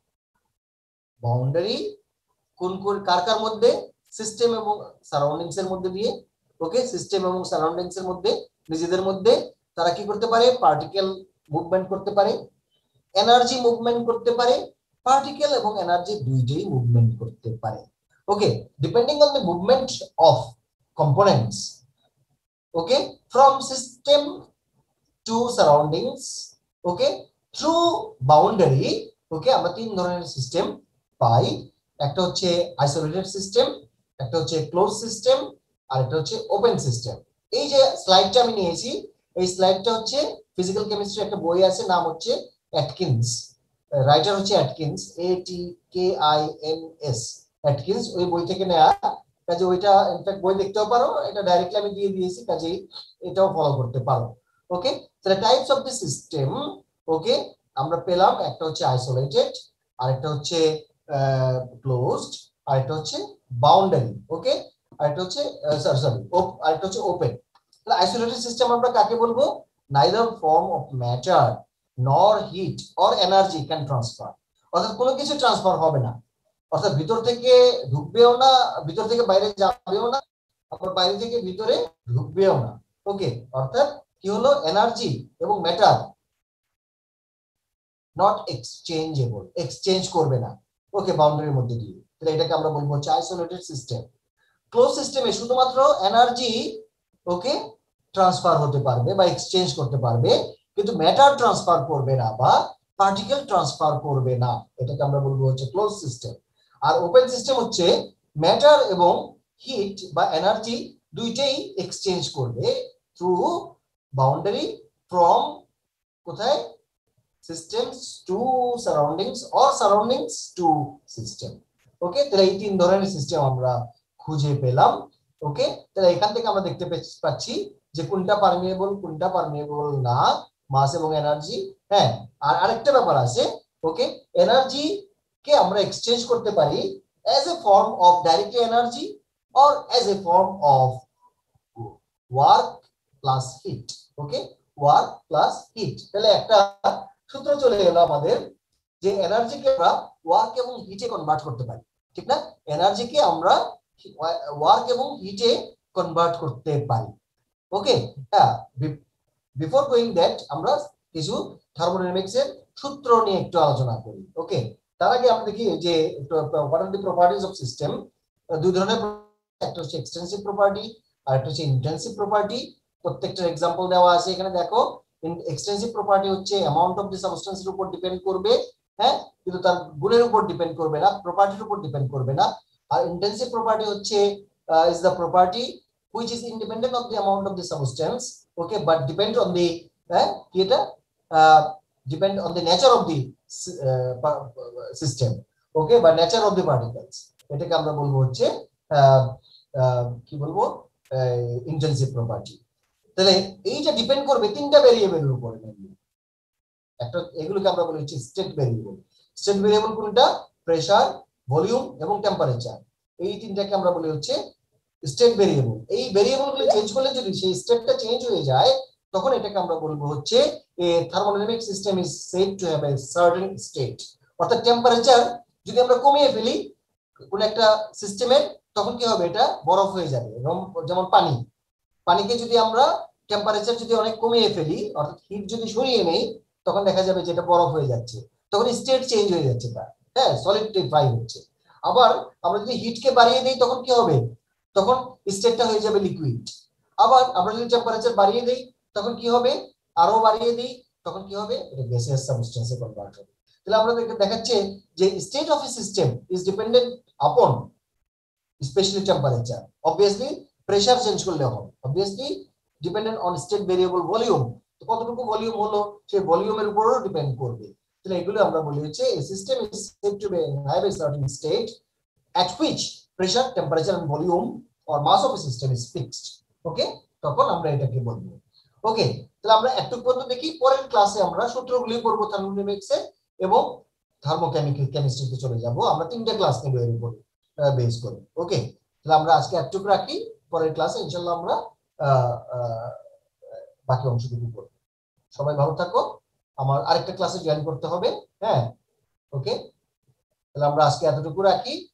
S1: বাউন্ডারি, কোন কার মধ্যে? সিস্টেম এবং সারাউন্ডিংস এর মধ্যে দিয়ে। ওকে, সিস্টেম এবং সারাউন্ডিংস এর মধ্যে নিজেদের মধ্যে তারা কি করতে পারে? পার্টিকেল মুভমেন্ট করতে পারে, এনার্জি মুভমেন্ট করতে পারে, পার্টিকেল এবং এনার্জি দুইটাই মুভমেন্ট করতে পারে। Okay, depending on the movement of components, okay, from system to surroundings, okay, through boundary, okay, আমরা তিন ধরনের সিস্টেম পাই। একটা হচ্ছে আইসোলেটেড সিস্টেম, একটা হচ্ছে ক্লোজ সিস্টেম, আর একটা হচ্ছে ওপেন সিস্টেম। এই যে স্লাইডটা আমি নিয়েছি, এই স্লাইডটা হচ্ছে ফিজিক্যাল কেমিস্ট্রি একটা বই আছে, নাম হচ্ছে অ্যাটকিন্স, রাইটার হচ্ছে অ্যাটকিন্স, ATKINS, অ্যাটকিন্স, ওই বই থেকে নেওয়া। কাজে ওইটা ইনফ্যাক্ট বই দেখতেও পারো, এটা ডাইরেক্টলি আমি দিয়ে দিয়েছি, কাজে এটাও ফলো করতে পারো। ওকে, তাহলে types of the system, okay, আমরা পেলাম একটা হচ্ছে আইসোলেটেড, আরেকটা হচ্ছে ক্লোজড, আরেকটা হচ্ছে বাউন্ডারি। ওকে, আরেকটা হচ্ছে সরি আরেকটা হচ্ছে ওপেন। তাহলে আইসোলেটেড সিস্টেম আমরা কাকে বলবো? neither form of matter nor heat or energy can transfer, অর্থাৎ কোনো কিছু ট্রান্সফার হবে না, অর্থাৎ ভিতর থেকে ঢুকবেও না, ভিতর থেকে বাইরে যাবেও না, আবার বাইরে থেকে ভিতরে ঢুকবেও না। ওকে, অর্থাৎ কি হলো, এনার্জি এবং ম্যাটার নট এক্সচেঞ্জেবল, এক্সচেঞ্জ করবে না। ওকে, বাউন্ডারির মধ্যে দিয়ে। তাহলে এটাকে আমরা বলবো হচ্ছে আইসোলেটেড সিস্টেম। ক্লোজ সিস্টেমে শুধুমাত্র এনার্জি ওকে ট্রান্সফার হতে পারবে বা এক্সচেঞ্জ করতে পারবে, কিন্তু ম্যাটার ট্রান্সফার করবে না বা পার্টিকেল ট্রান্সফার করবে না, এটাকে আমরা বলবো হচ্ছে ক্লোজ সিস্টেম। আর ওপেন সিস্টেম হচ্ছে ম্যাটার এবং হিট বা এনার্জি দুইটাই এক্সচেঞ্জ করবে থ্রু বাউন্ডারি ফ্রম কোথায়, systems to surroundings or surroundings to system। ওকে, তাহলে এই তিন ধরনের সিস্টেম আমরা খুঁজে পেলাম। ওকে, তাহলে এখান থেকে আমরা দেখতে পাচ্ছি যে কোনটা পারমিয়েবল কোনটা পারমিয়েবল না, মাস এবং এনার্জি। হ্যাঁ, আর আরেকটা ব্যাপার আছে। ওকে, এনার্জি কে আমরা এক্সচেঞ্জ করতে পারি as a form of direct energy or as a form of work plus heat। Okay, work plus heat। তাহলে একটা সূত্র চলে এলো আমাদের যে এনার্জিকে আমরা ওয়ার্ক এবং হিটে কনভার্ট করতে পারি, ঠিক না? এনার্জিকে আমরা ওয়ার্ক এবং হিটে কনভার্ট করতে পারি। ওকে, হ্যাঁ, বিফোর গোয়িং দ্যাট আমরা কিছু থার্মোডাইনামিক্স এর সূত্র নিয়ে একটু আলোচনা করি। ওকে, তার আগে আমরা দেখি যে what are the properties of system. দুই ধরনের, একটা হচ্ছে এক্সটেনসিভ প্রপার্টি আর একটা হচ্ছে ইন্টেনসিভ প্রপার্টি। প্রত্যেকটার एग्जांपल দেওয়া আছে এখানে দেখো। এক্সটেনসিভ প্রপার্টি হচ্ছে অ্যামাউন্ট অফ দি সাবস্টেন্সের উপর ডিপেন্ড করবে, হ্যাঁ, কিন্তু তার গুণের উপর ডিপেন্ড করবে না, প্রপার্টির উপর ডিপেন্ড করবে না। আর ইন্টেনসিভ প্রপার্টি হচ্ছে is the property which is independent of the amount of the substance, okay, but depend on the এটা depend on the nature of the system, okay, বা nature of the particles। এটাকে আমরা বলবো হচ্ছে কি বলবো, intensive property. তাহলে এইটা ডিপেন্ড করবে তিনটা ভেরিয়েবলের উপর। একটা এগুলোকে আমরা বলি হচ্ছে স্টেট ভেরিয়েবল। স্টেট ভেরিয়েবল কোনটা? প্রেসার, ভলিউম এবং টেম্পারেচার। এই তিনটাকে আমরা বলি হচ্ছে স্টেট ভেরিয়েবল। এই ভেরিয়েবলগুলো চেঞ্জ করলে যদি সেই স্টেটটা চেঞ্জ হয়ে যায়, তখন এটাকে আমরা বলবো হচ্ছে a thermodynamic system is said to have a certain state. অর্থাৎ টেম্পারেচার যদি আমরা কমিয়ে ফেলি কোন একটা সিস্টেমে, তখন কি হবে, এটা বরফ হয়ে যাবে। যেমন পানিকে যদি আমরা টেম্পারেচার যদি অনেক কমিয়ে ফেলি, অর্থাৎ হিট যদি সরিয়ে নেই, তখন দেখা যাবে যে এটা বরফ হয়ে যাচ্ছে, তখন স্টেট চেঞ্জ হয়ে যাচ্ছে তার, হ্যাঁ, সলিডিফাই হচ্ছে। আবার আমরা যদি হিটকে বাড়িয়ে দেই, তখন কি হবে, তখন স্টেটটা হয়ে যাবে লিকুইড। আবার আমরা যদি টেম্পারেচার বাড়িয়ে দেই, তখন কি হবে, আরো বাড়িয়ে দেই, তখন কি হবে, এটা গ্যাসিয়াস সাবস্টেন্সে কনভার্ট হবে। তাহলে আমরা দেখাচ্ছে যে state of a system is dependent upon specially temperature. Obviously pressure change করলে হবে, obviously dependent on state variable volume, তো কতটুকু ভলিউম হলো সেই ভলিউমের উপরও ডিপেন্ড করবে। তাহলে এগুলো আমরা বলি হচ্ছে a system is said to have a certain state at which pressure, temperature and volume or mass of a system is fixed। ওকে, তখন আমরা এটাকে বলবো। ওকে, তাহলে আমরা এতটুকু পর্যন্ত দেখি। পরের ক্লাসে আমরা সূত্রগুলি করব থার্মোডাইনামিক্সে এবং থার্মোকেমিক্যাল কেমিস্ট্রিতে চলে যাব। আমরা তিনটা ক্লাস নেব এর উপর বেস করে। ওকে, তাহলে আমরা আজকে এতটুকু রাখি, পরের ক্লাসে ইনশাআল্লাহ আমরা বাকি অংশটুকু করব। সবাই ভালো থাকো, আমার আরেকটা ক্লাসে জয়েন করতে হবে। হ্যাঁ, ওকে, তাহলে আমরা আজকে এতটুকু রাখি।